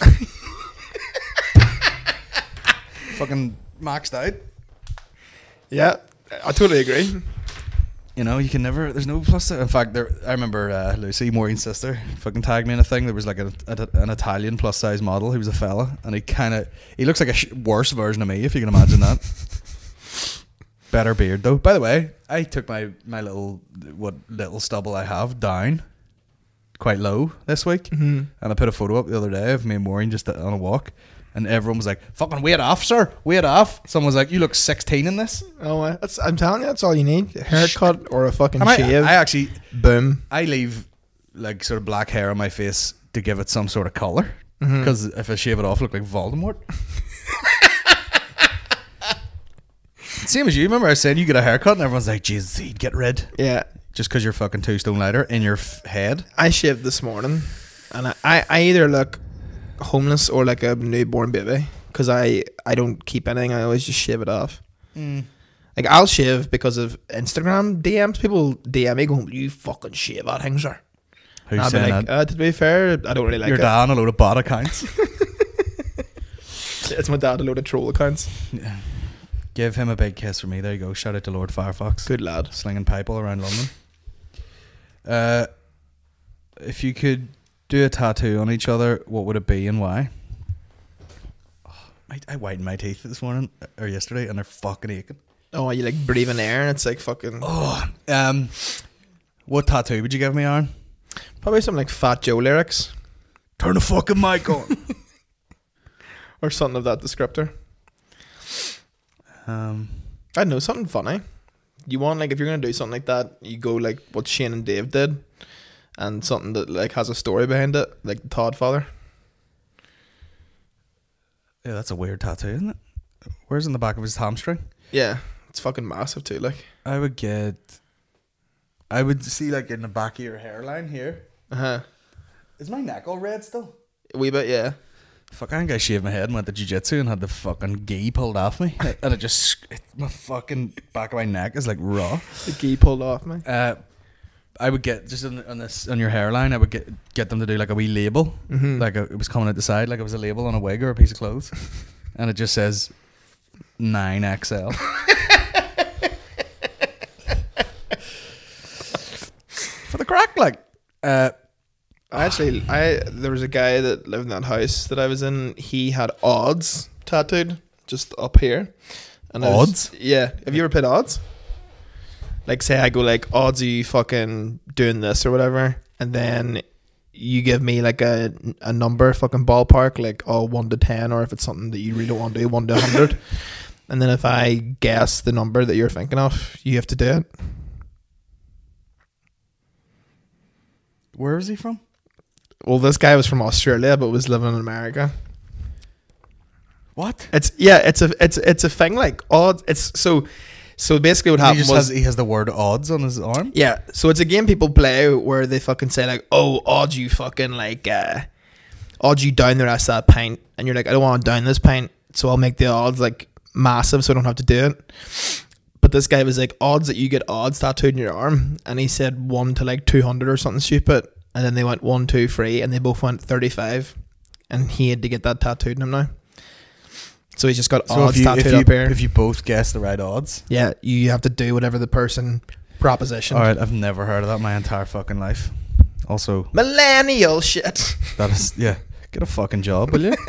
Fucking maxed out. Yeah, I totally agree. You know, you can never. There's no plus. In fact, there. I remember uh, Lucy, Maureen's sister, fucking tagged me in a thing. There was like a, a, an Italian plus size model. He was a fella, and he kind of he looks like a sh- worse version of me, if you can imagine that. Better beard though. By the way, I took my my little what little stubble I have down quite low this week, Mm-hmm. and I put a photo up the other day of me and Maureen just on a walk. And everyone was like, fucking wait off, sir. Wait off. Someone was like, you look sixteen in this. Oh, uh, that's, I'm telling you, that's all you need. A haircut or a fucking And I, shave. I actually, Boom. I leave like sort of black hair on my face to give it some sort of colour. Mm-hmm. Because if I shave it off, I look like Voldemort. Same as you. Remember I was saying you get a haircut and everyone's like, Jesus, he'd get rid. Yeah. Just because you're fucking two stone lighter in your f- head. I shaved this morning, and I, I, I either look homeless or like a newborn baby because I, I don't keep anything. I always just shave it off. Mm. Like I'll shave because of Instagram D Ms. People D M me going, "You fucking shave that thing, sir." Who's I'll be saying like, that? uh, to be fair, I don't really like You're it. down a load of bot accounts. It's my dad a load of troll accounts. Give him a big kiss for me. There you go. Shout out to Lord Firefox. Good lad. Slinging pipe all around London. Uh, if you could do a tattoo on each other, what would it be and why? Oh, I, I whitened my teeth this morning or yesterday, and they're fucking aching. Oh, you like breathing air, and it's like fucking. Oh, um, what tattoo would you give me, Aaron? Probably something like Fat Joe lyrics Turn the fucking mic on. or something of that descriptor. um, I don't know, something funny. You want, like, if you're gonna do something like that, you go like what Shane and Dave did, and something that like has a story behind it, like the Todd Father. yeah, that's a weird tattoo, isn't it? Where's in the back of his hamstring? Yeah, it's fucking massive too. Like, I would get. I would see like in the back of your hairline here. uh huh, Is my neck all red still? a wee bit, yeah. Fuck, I think I shaved my head and went to jiu-jitsu and had the fucking gi pulled off me. And it just, it, my fucking back of my neck is like raw. The gi pulled off me. Uh, I would get, just on, on this, on your hairline, I would get get them to do like a wee label. Mm-hmm. Like a, it was coming out the side, like it was a label on a wig or a piece of clothes. And it just says nine X L. For the crack, like. Uh, I actually, I there was a guy that lived in that house that I was in. He had odds tattooed, just up here. And I was- Odds? yeah. Have you ever played odds? Like, say I go like, odds are you fucking doing this or whatever, and then you give me like a a number, fucking ballpark, like oh one to ten, or if it's something that you really don't want to do, one to a hundred, and then if I guess the number that you're thinking of, you have to do it. Where is he from? Well, this guy was from Australia but was living in America. What? It's yeah, it's a it's it's a thing like odds. It's so so basically what He happened just was has he has the word odds on his arm. yeah. So it's a game people play where they fucking say like, oh, odds you fucking like uh, odds you down the rest of that pint, and you're like, I don't want to down this pint, so I'll make the odds like massive so I don't have to do it. But this guy was like, odds that you get odds tattooed in your arm, and he said one to like two hundred or something stupid, and then they went one, two, three, and they both went thirty-five, and he had to get that tattooed in him now. So he's just got So odds if you, if tattooed you up here. if you both guess the right odds. Yeah, you have to do whatever the person proposition. All right, I've never heard of that my entire fucking life. Also, Millennial shit. that is yeah. Get a fucking job, will you?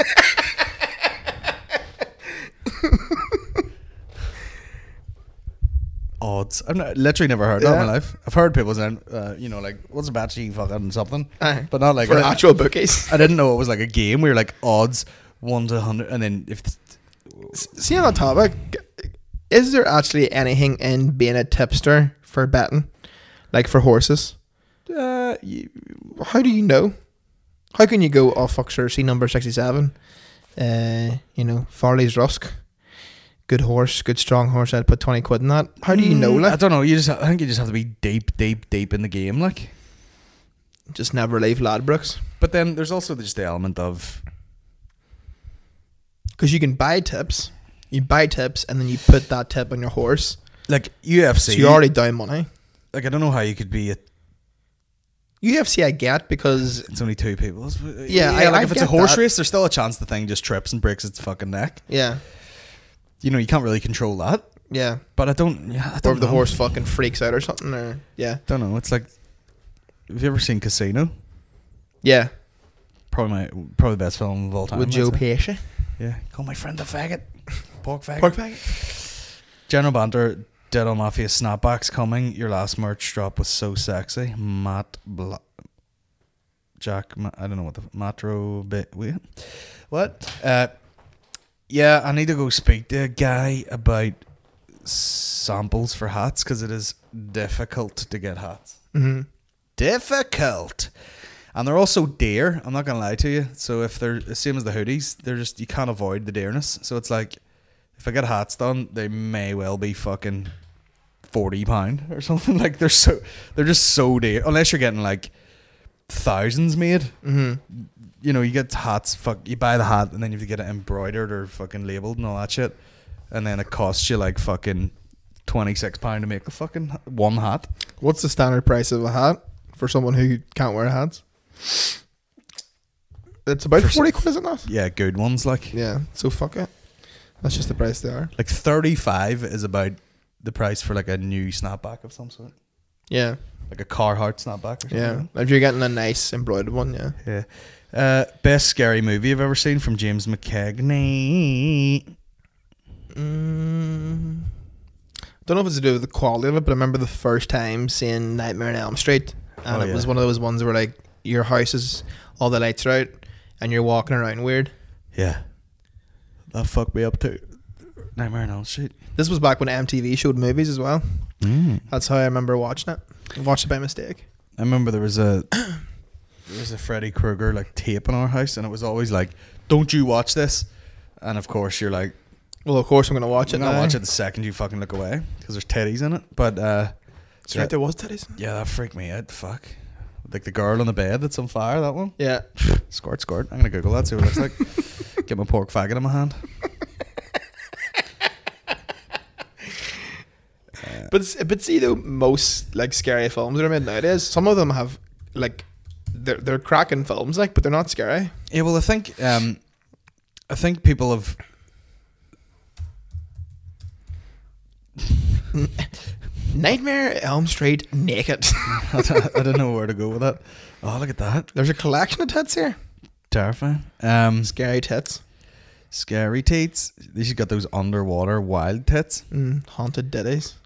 Odds. I've not, literally never heard that in Yeah. my life. I've heard people saying, uh, you know, like, what's a bet you fucking something? Aye. But not like For I, actual bookies. I didn't know it was like a game where you're like odds one to hundred, and then if See, on that topic, is there actually anything in being a tipster for betting? Like for horses? uh, you, How do you know? How can you go, oh fuck, sure, see number sixty-seven, uh, you know, Farley's Rusk, good horse, good strong horse, I'd put twenty quid in that. How do you know, Mm, I like? don't know. You just I think you just have to be deep, deep, deep in the game, like. Just never leave Ladbrokes. But then there's also just the element of Because you can buy tips, you buy tips, and then you put that tip on your horse. like U F C. So you're already down money. like I don't know how you could be. A, U F C I get because it's only two people. Yeah, I- like I if it's a get horse that. race, there's still a chance the thing just trips and breaks its fucking neck. yeah, You know, you can't really control that. yeah. But I don't. Yeah, I Or don't if the know. horse fucking freaks out or something, or yeah, Don't know. It's like, have you ever seen Casino? yeah. Probably my probably the best film of all time. With I'd Joe say. Pesci. Yeah, call my friend the faggot. Pork faggot. Pork faggot. General Banter, Dead on Mafia snapbacks coming. Your last merch drop was so sexy. Matt Bla- Jack, Ma- I don't know what the Matro bit. Wait, what? Uh, yeah, I need to go speak to a guy about samples for hats because it is difficult to get hats. Mm-hmm. Difficult. And they're also dear, I'm not gonna lie to you. So if they're the same as the hoodies, they're just, you can't avoid the dearness. So it's like, if I get hats done, they may well be fucking forty pound or something. Like they're so, they're just so dear. Unless you're getting like thousands made. Mm-hmm. You know, you get hats, fuck, you buy the hat and then you have to get it embroidered or fucking labeled and all that shit. And then it costs you like fucking twenty-six pound to make the fucking h- one hat. What's the standard price of a hat for someone who can't wear hats? It's about For forty quid, is it not? Yeah, good ones like. Yeah. So fuck it. That's just the price they are. Like thirty-five is about the price for like a new snapback of some sort. Yeah. Like a Carhartt snapback or something. Yeah. If you're getting a nice embroidered one, yeah. Yeah. Uh, best scary movie I've ever seen from James McKegney. Mm, don't know if it's to do with the quality of it, but I remember the first time seeing Nightmare on Elm Street, and Oh, it was yeah. one of those ones where like your house is all the lights are out and you're walking around weird. Yeah. That fucked me up too. Nightmare on Elm Street. This was back when M T V showed movies as well. Mm. That's how I remember watching it. I watched it by mistake. I remember there was a there was a Freddy Krueger like tape in our house, and it was always like, "Don't you watch this?" And of course, you're like, Well, of course I'm gonna watch it "I'm gonna now. watch it the second you fucking look away," because there's teddies in it. But uh, That's right, there was titties. yeah, that freaked me out. Fuck, like the girl on the bed that's on fire. That one. Yeah. Squirt, squirt. I'm gonna Google that, see what it looks like. Get my pork faggot in my hand. But s- but see though, most like scary films that are made nowadays, some of them have like they're they're cracking films, like, but they're not scary. Yeah, well, I think um, I think people have. Nightmare Elm Street naked. I don't, I don't know where to go with that. Oh, look at that! There's a collection of tits here. Terrifying. Um, Scary tits. Scary teats. She's got those underwater wild tits. Mm, haunted ditties.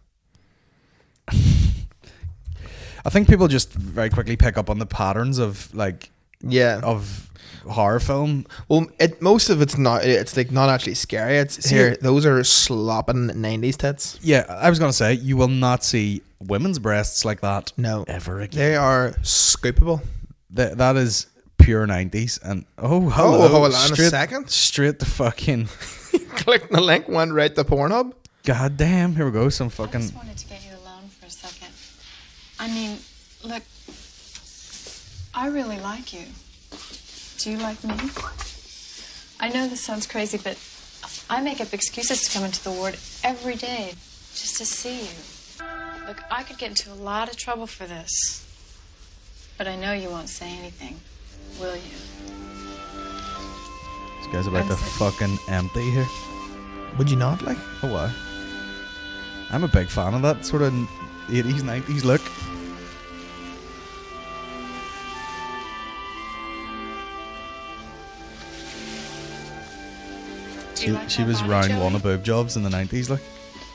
I think people just very quickly pick up on the patterns of like Yeah. of horror film. Well, it most of it's not. It's like not actually scary. It's See, here. Those are slopping nineties tits. Yeah, I was gonna say you will not see women's breasts like that No, ever again. they are scoopable. That that is pure nineties. And oh, hello, Oh, hold on a straight, second. straight to fucking Click the link. Went right to Pornhub. goddamn. Here we go. Some I fucking. just wanted to get you alone for a second. I mean, look, I really like you. Do you like me? I know this sounds crazy, but I make up excuses to come into the ward every day just to see you. Look, I could get into a lot of trouble for this, but I know you won't say anything, will you? This guy's about to I'm sick. fucking empty here. Would you not like? Oh wow. I'm a big fan of that sort of eighties, nineties look. Do She, you like she my was body, round Joey? one of boob jobs in the nineties, like.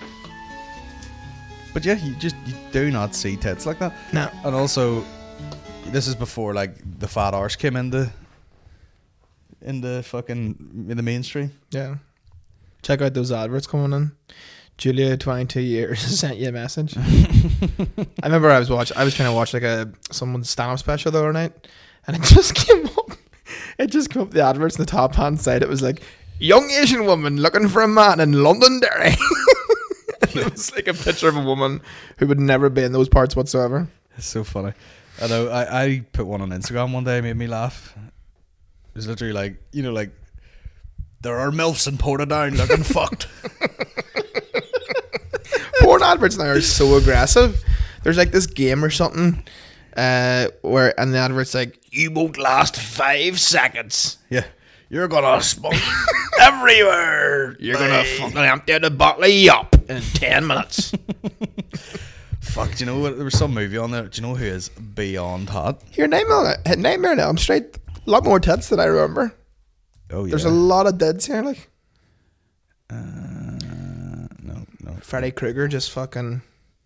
But yeah, you just you do not see tits like that. No. And also, this is before like the fat arse came into into fucking in the mainstream. Yeah. Check out those adverts coming in. Julia, twenty-two years, sent you a message. I remember I was watch. I was trying to watch like a someone's stand-up special the other night, and it just came up. It just came up the adverts in the top hand side. It was like young Asian woman looking for a man in Londonderry. And it was like a picture of a woman who would never be in those parts whatsoever. It's so funny. I know. I, I put one on Instagram one day, made me laugh. It was literally like, you know, like there are milfs in Portadown looking fucked. Porn adverts now are so aggressive. There's like this game or something uh, where, and the advert's like, you won't last five seconds. Yeah. You're gonna smoke everywhere. You're gonna fucking empty the bottle of yop in ten minutes. Fuck, do you know what? There was some movie on there. Do you know who is beyond hot? Here, Nightmare, Nightmare on Elm Street. A lot more tits than I remember. Oh yeah. There's a lot of deads here, like Uh, no, no. Freddy Krueger just fucking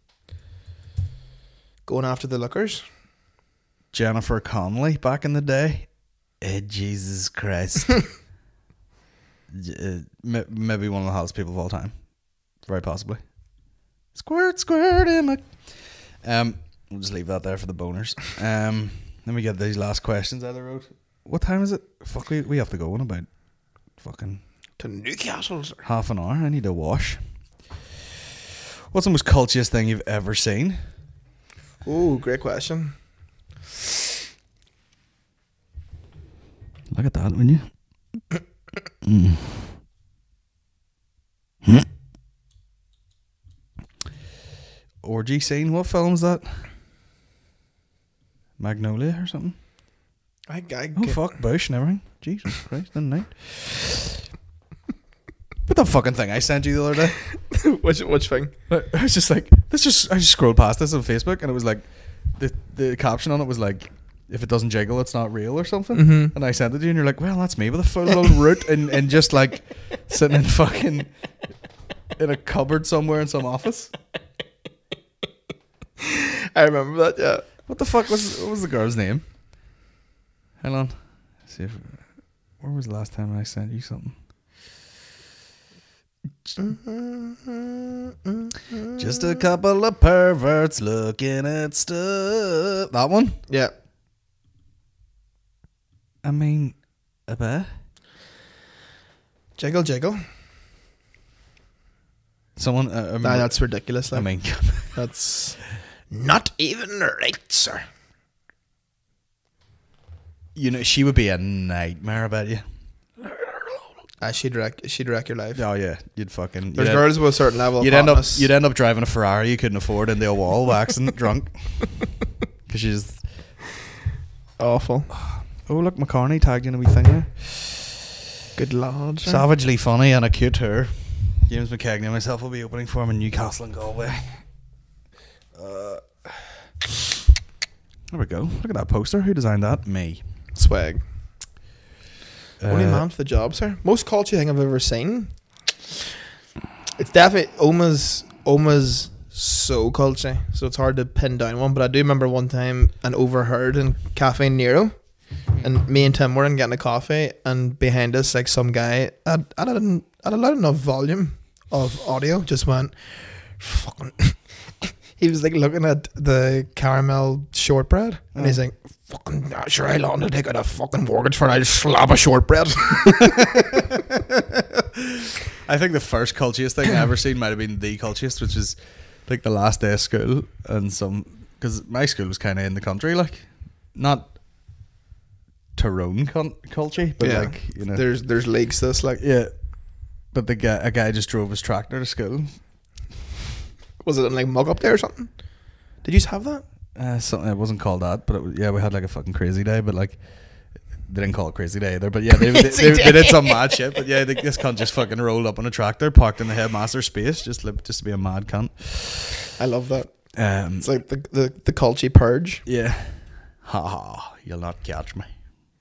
going after the lookers. Jennifer Connelly back in the day. Eh, Jesus Christ. J- uh, m- maybe one of the hottest people of all time. Very possibly. Squirt, squirt in my... Um, we'll just leave that there for the boners. Um, let me get these last questions out of the road. What time is it? Fuck, we, we have to go in about fucking To Newcastle, sir. half an hour. I need a wash. What's the most cultiest thing you've ever seen? Oh, great question. Look at that, wouldn't you? Mm. Hmm. Orgy scene. What film's that? Magnolia or something? I, I Oh get- fuck, Bush and everything. Jesus Christ, didn't I? What the fucking thing I sent you the other day? which which thing? I was just like, this just I just scrolled past this on Facebook and it was like, the the caption on it was like, if it doesn't jiggle, it's not real or something. Mhm. And I sent it to you and you're like, well, that's me with a full blown root and, and just like sitting in fucking in a cupboard somewhere in some office. I remember that. Yeah. What the fuck was what was the girl's name? Hang on. Let's see if where was the last time I sent you something? Just a couple of perverts looking at stuff. That one? Yeah. I mean, a bit. Jiggle, jiggle. Someone. Uh, I Nah, mean, that's ridiculous. I Like, mean, that's Not even right, sir. you know, she would be a nightmare about you. uh, she'd wreck. She'd wreck your life. Oh yeah, you'd fucking. There's you'd girls with a certain level. You'd of end up. hotness. You'd end up driving a Ferrari you couldn't afford into a wall, waxing drunk. Because she's. awful. Oh look, McCartney tagged you in a wee thing there. Good lord. sir. Savagely funny and a cute tour. James McKegney and myself will be opening for him in Newcastle and Galway. Uh, there we go. Look at that poster. Who designed that? Me. Swag. Only Uh, man for the job, sir. Most culture thing I've ever seen. It's definitely Oma's. Oma's so culture, so it's hard to pin down one. But I do remember one time an overheard in Cafe Nero, and me and Tim were in getting a coffee, and behind us, like some guy at at a, at a loud enough volume of audio, just went fucking. He was like looking at the caramel shortbread, and he's like, "Fucking not sure how long to take out a fucking mortgage for a slab of shortbread." I think the first cultiest thing I ever seen might have been the cultiest, which is like the last day of school, and some because my school was kind of in the country, like not Tyrone con- culture, but Yeah. like you know, There's there's lakes this like. yeah. But the guy, a guy just drove his tractor to school. Was it in like mug up there or something? Did you have that? Uh, something it wasn't called that, but it was, yeah, we had like a fucking crazy day, but like they didn't call it crazy day either. But yeah, they, they, they, they did some mad shit. But yeah, they, this cunt just fucking rolled up on a tractor, parked in the headmaster's space, just li- just to be a mad cunt. I love that. Um, It's like the the, the culture purge. yeah, ha ha, you'll not catch me.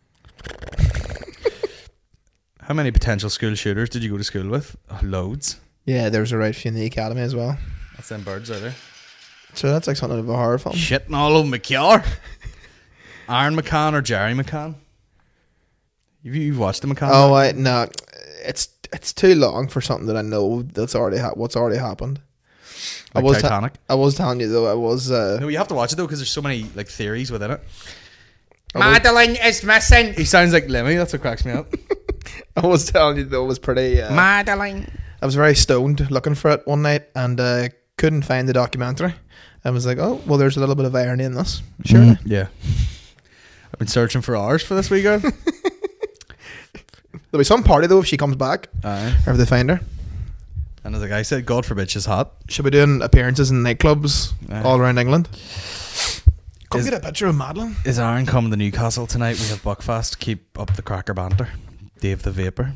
How many potential school shooters did you go to school with? Oh, loads. Yeah, there was a right few in the academy as well. That's them birds out there. So that's like something of a horror film. Shitting all over my car. Aaron McCann or Jerry McCann? You've, you've watched the McCann? Oh, I no, it's it's too long for something that I know that's already ha- what's already happened. Like I was ta- Titanic? I was telling you though. I was. Uh, No, you have to watch it though because there's so many like theories within it. I was, Madeline is missing. He sounds like Lemmy. That's what cracks me up. I was telling you though. It was pretty. Uh, Madeline. I was very stoned looking for it one night and uh, couldn't find the documentary. I was like, oh well, there's a little bit of irony in this. Sure. Mm, yeah. I've been searching for hours for this weekend. There'll be some party though if she comes back Aye. or if they find her. And as the guy said, God forbid she's hot. She'll be doing appearances in nightclubs Aye. all around England. Come Is- get a picture of Madeline. Is Aaron coming to Newcastle tonight? We have Buckfast. Keep up the cracker banter. Dave the Vapor.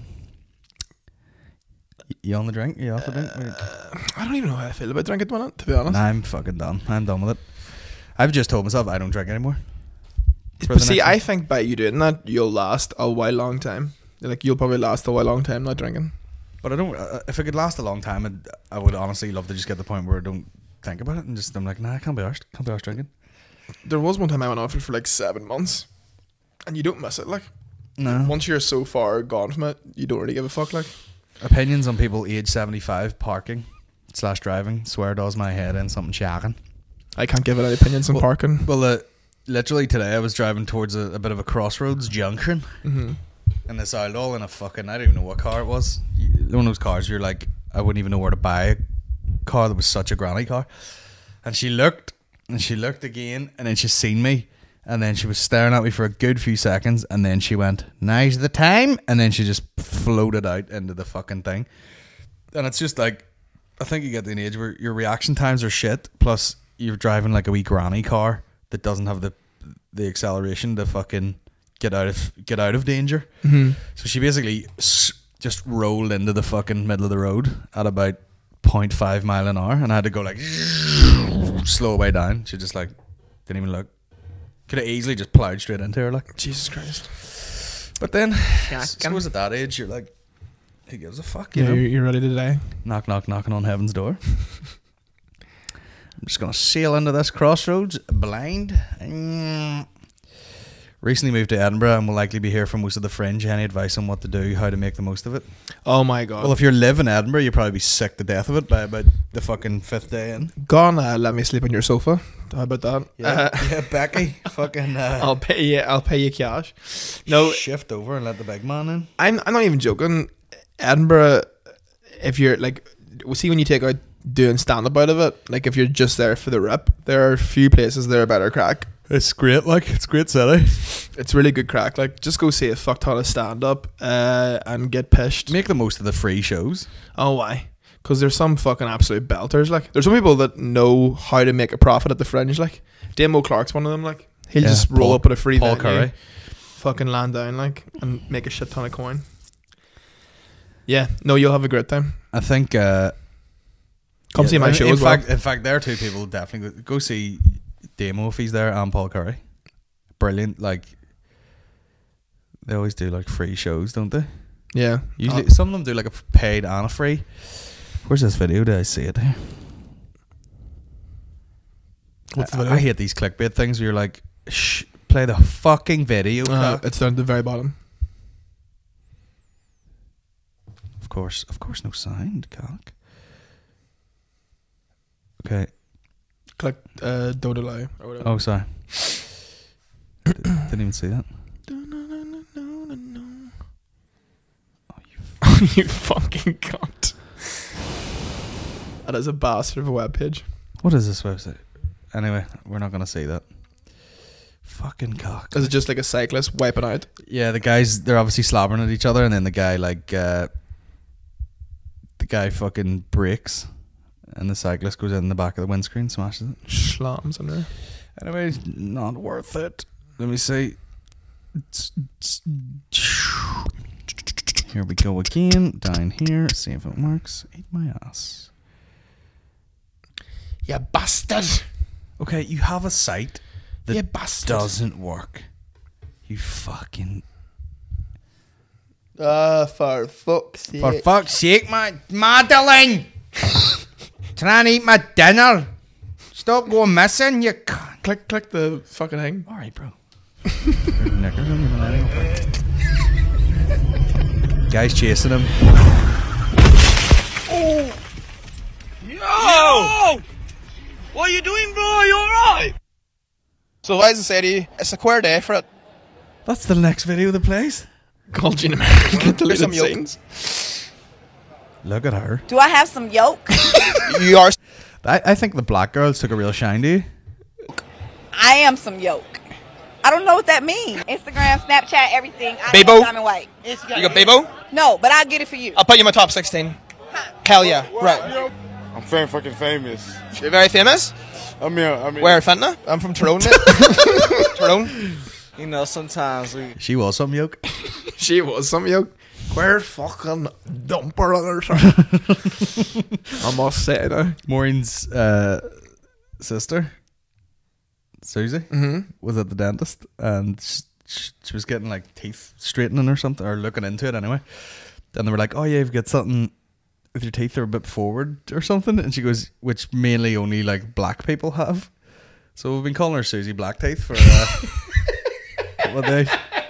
Y- You on the drink? You off the drink? I don't even know how I feel about drinking at the minute, to be honest. Nah, I'm fucking done. I'm done with it. I've just told myself I don't drink anymore. For But the see, next I one. think by you doing that, you'll last a while long time. Like you'll probably last a while long time not drinking. But I don't. Uh, if it could last a long time, I'd, I would honestly love to just get to the point where I don't think about it and just I'm like, nah, I can't be arsed. Can't be arsed drinking. There was one time I went off it for like seven months, and you don't miss it. Like No. once you're so far gone from it, you don't really give a fuck. Like Opinions on people age seventy-five parking slash driving swear does my head in something shocking. I can't give it any opinions on Well- parking. Well, uh, literally today I was driving towards a, a bit of a crossroads junction. Mm-hmm. And this all in a fucking, I don't even know what car it was. You- One of those cars where you're like, I wouldn't even know where to buy a car that was such a granny car. And she looked, and she looked again, and then she seen me, and then she was staring at me for a good few seconds, and then she went, now's the time, and then she just floated out into the fucking thing. And it's just like, I think you get to an age where your reaction times are shit, plus you're driving like a wee granny car that doesn't have the the acceleration to fucking get out of get out of danger. Mm-hmm. So she basically s- just rolled into the fucking middle of the road at about zero point five mile an hour, and I had to go like slow way down. She just like didn't even look. Could have easily just plowed straight into her, like. Jesus Christ. But then, I suppose at that age, you're like, who gives a fuck? You Yeah, know, you're, you're ready to die. knock, knock, knocking on heaven's door. I'm just gonna sail into this crossroads blind. Mm. Recently moved to Edinburgh and will likely be here for most of the fringe. Any advice on what to do, how to make the most of it? Oh my god. Well, if you're living in Edinburgh, you'll probably be sick to death of it by about the fucking fifth day in. Gone, uh, let me sleep on your sofa. How about that? Yeah, Uh, yeah, Becky, fucking uh, I'll pay you. I'll pay you cash. No, shift over and let the big man in. I'm. I'm not even joking. Edinburgh. If you're like, we'll see when you take out doing stand up out of it. Like if you're just there for the rip, there are a few places that are better crack. It's great, like it's great city. It's really good crack. Like just go see a fuck ton of stand up uh, and get pissed. Make the most of the free shows. Oh why? Because there's some fucking absolute belters. Like there's some people that know how to make a profit at the fringe. Like Damo Clark's one of them. Like he'll Yeah, just roll Paul- up with a free Paul venue, Curry. fucking land down like and make a shit ton of coin. Yeah, no, you'll have a great time. I think. Uh, Come yeah, see my in, show in as well. fact, in fact, there are two people definitely go, go see Damo if he's there and Paul Curry. Brilliant, like They always do like free shows, don't they? Yeah. Usually, Uh, some of them do like a paid and a free. Where's this video? Did I see it here? What's the I, video? I hate these clickbait things where you're like, shh, play the fucking video. Uh, cock." it's down at the very bottom. Of course, of course, no sound, cock. Okay. Click uh, don't allow or whatever. Oh, sorry. D- Didn't even see that. You fucking cunt. That is a bastard of a webpage. What is this website? Anyway, we're not gonna see that. Fucking cock. Is it just like a cyclist wiping out? Yeah, the guys, they're obviously slobbering at each other, and then the guy like uh, the guy fucking brakes, and the cyclist goes in the back of the windscreen, smashes it. Slams in there. Anyway, not worth it. Let me see. Here we go again. Down here. See if it works. Eat my ass. You bastard. Okay, you have a site that You bastard. doesn't work. You fucking... Ah, for fuck's sake. For fuck's sake, my Madeline! Try and eat my dinner. Stop going missing, you cunt. Click, click the fucking thing. Alright, bro. Knickers on your millennial prick. Guy's chasing him. Yo! What are you doing, bro? Are you alright? So why does it say to you, it's a queer day for it? That's the next video that plays. Called you in America. There's Deleted some yolk. scenes. Look at her. Do I have some yolk? You are. I, I think the black girls took a real shine to you. I am some yolk. I don't know what that means. Instagram, Snapchat, everything. I Bebo? am Diamond White. You got Bebo? No, but I'll get it for you. I'll put you in my top sixteen. Hell yeah. Right. I'm fan fucking famous. You're very famous? I mean, I mean. Where, Fentanyl? I'm from Tyrone, mate. Tyrone? You know, sometimes we... She was some yoke. She was some yoke. Queer fucking dumper on her side. I must say now. Maureen's uh, sister, Susie, Mm-hmm. was at the dentist, and she, she was getting like teeth straightening or something, or looking into it anyway. And they were like, "Oh yeah, you've got something with your teeth are a bit forward or something." And she goes, "Which mainly only like black people have." So we've been calling her Susie Black Teeth for uh, a couple of days.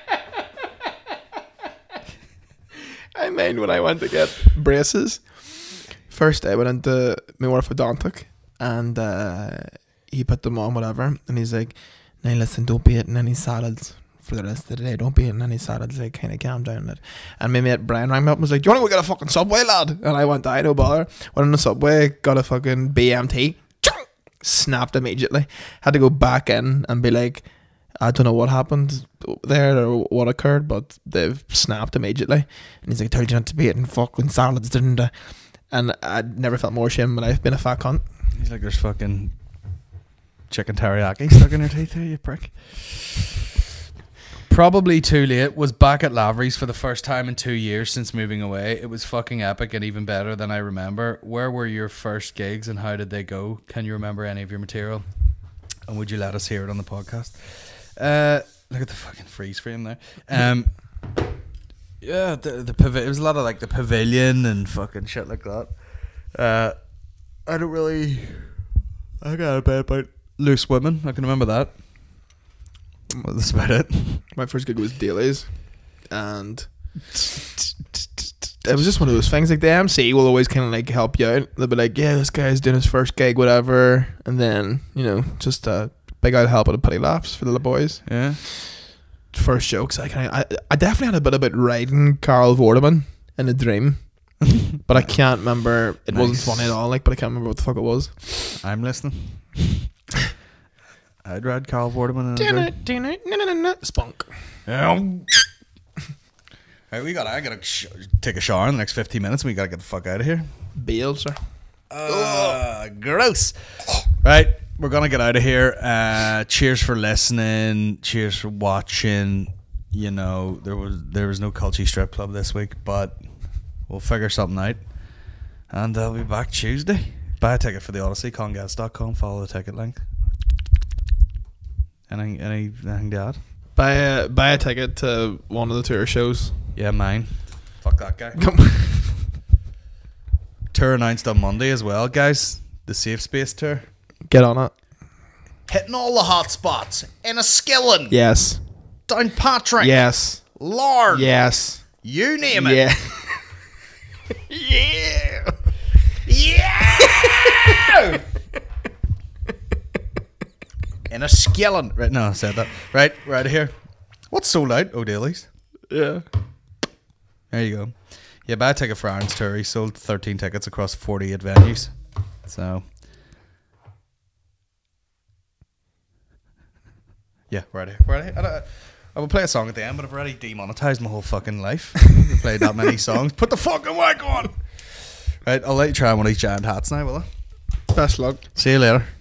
I mean, when I went to get braces, first day I went into my orthodontic, and uh, he put them on, whatever, and he's like, "Now listen, don't be eating any salads for the rest of the day. Don't be eating any salads. Like, kind of calm down a bit." And my mate Brian rang me up and was like, "Do you want to go get a fucking Subway, lad?" And I went, "I no bother." Went on the Subway, got a fucking B M T, snapped immediately. Had to go back in and be like, "I don't know what happened there or what occurred, but they've snapped immediately." And he's like, "Told you not to be eating fucking salads, didn't I?" And I'd never felt more shame in my life being a fat cunt. He's like, "There's fucking chicken teriyaki stuck in your teeth here, you prick." Probably too late. Was back at Lavery's for the first time in two years since moving away. It was fucking epic and even better than I remember. Where were your first gigs and how did they go? Can you remember any of your material? And would you let us hear it on the podcast? Uh, look at the fucking freeze frame there. Um, yeah, the the pavi- it was a lot of like the pavilion and fucking shit like that. Uh, I don't really. I got a bit about Loose Women. I can remember that. Well, that's about it. My first gig was Dailies, and it was just one of those things. Like the M C will always kind of like help you out. They'll be like, "Yeah, this guy's doing his first gig, whatever," and then you know, just a big out help and putty laughs for the little boys. Yeah. First jokes. I kind I I definitely had a bit about riding Carl Vorderman in a dream, but I can't remember. It Nice. wasn't funny at all. Like, but I can't remember what the fuck it was. I'm listening. I'd ride Carl Vorderman in a dream. Spunk. Hey, we got. I gotta sh- take a shower in the next fifteen minutes. And we gotta get the fuck out of here. Bail, sir. Uh, gross. Right, we're gonna get out of here. Uh, cheers for listening. Cheers for watching. You know, there was there was no Culture Strip Club this week, but we'll figure something out. And I'll be back Tuesday. Buy a ticket for the Odyssey. colin geddis dot com. Follow the ticket link. Anything, any, anything to add? Buy a buy a ticket to one of the tour shows. Yeah, mine. Fuck that guy. Come Tour announced on Monday as well, guys. The Safe Space tour. Get on it. Hitting all the hot spots in a skilling. Yes. Downpatrick. Yes. Lord. Yes. You name it. Yeah. Yeah. Yeah. In a skilling. Right, no, I said that. Right, right here. What's sold out? O'Daly's. Yeah. There you go. Yeah, buy a ticket for Aaron's tour. He sold thirteen tickets across forty-eight venues. So, yeah, right here. Right here. I, don't, I will play a song at the end, but I've already demonetized my whole fucking life. I've played that many songs. Put the fucking mic on. Right, I'll let you try one of these giant hats now, will I? Best luck. See you later.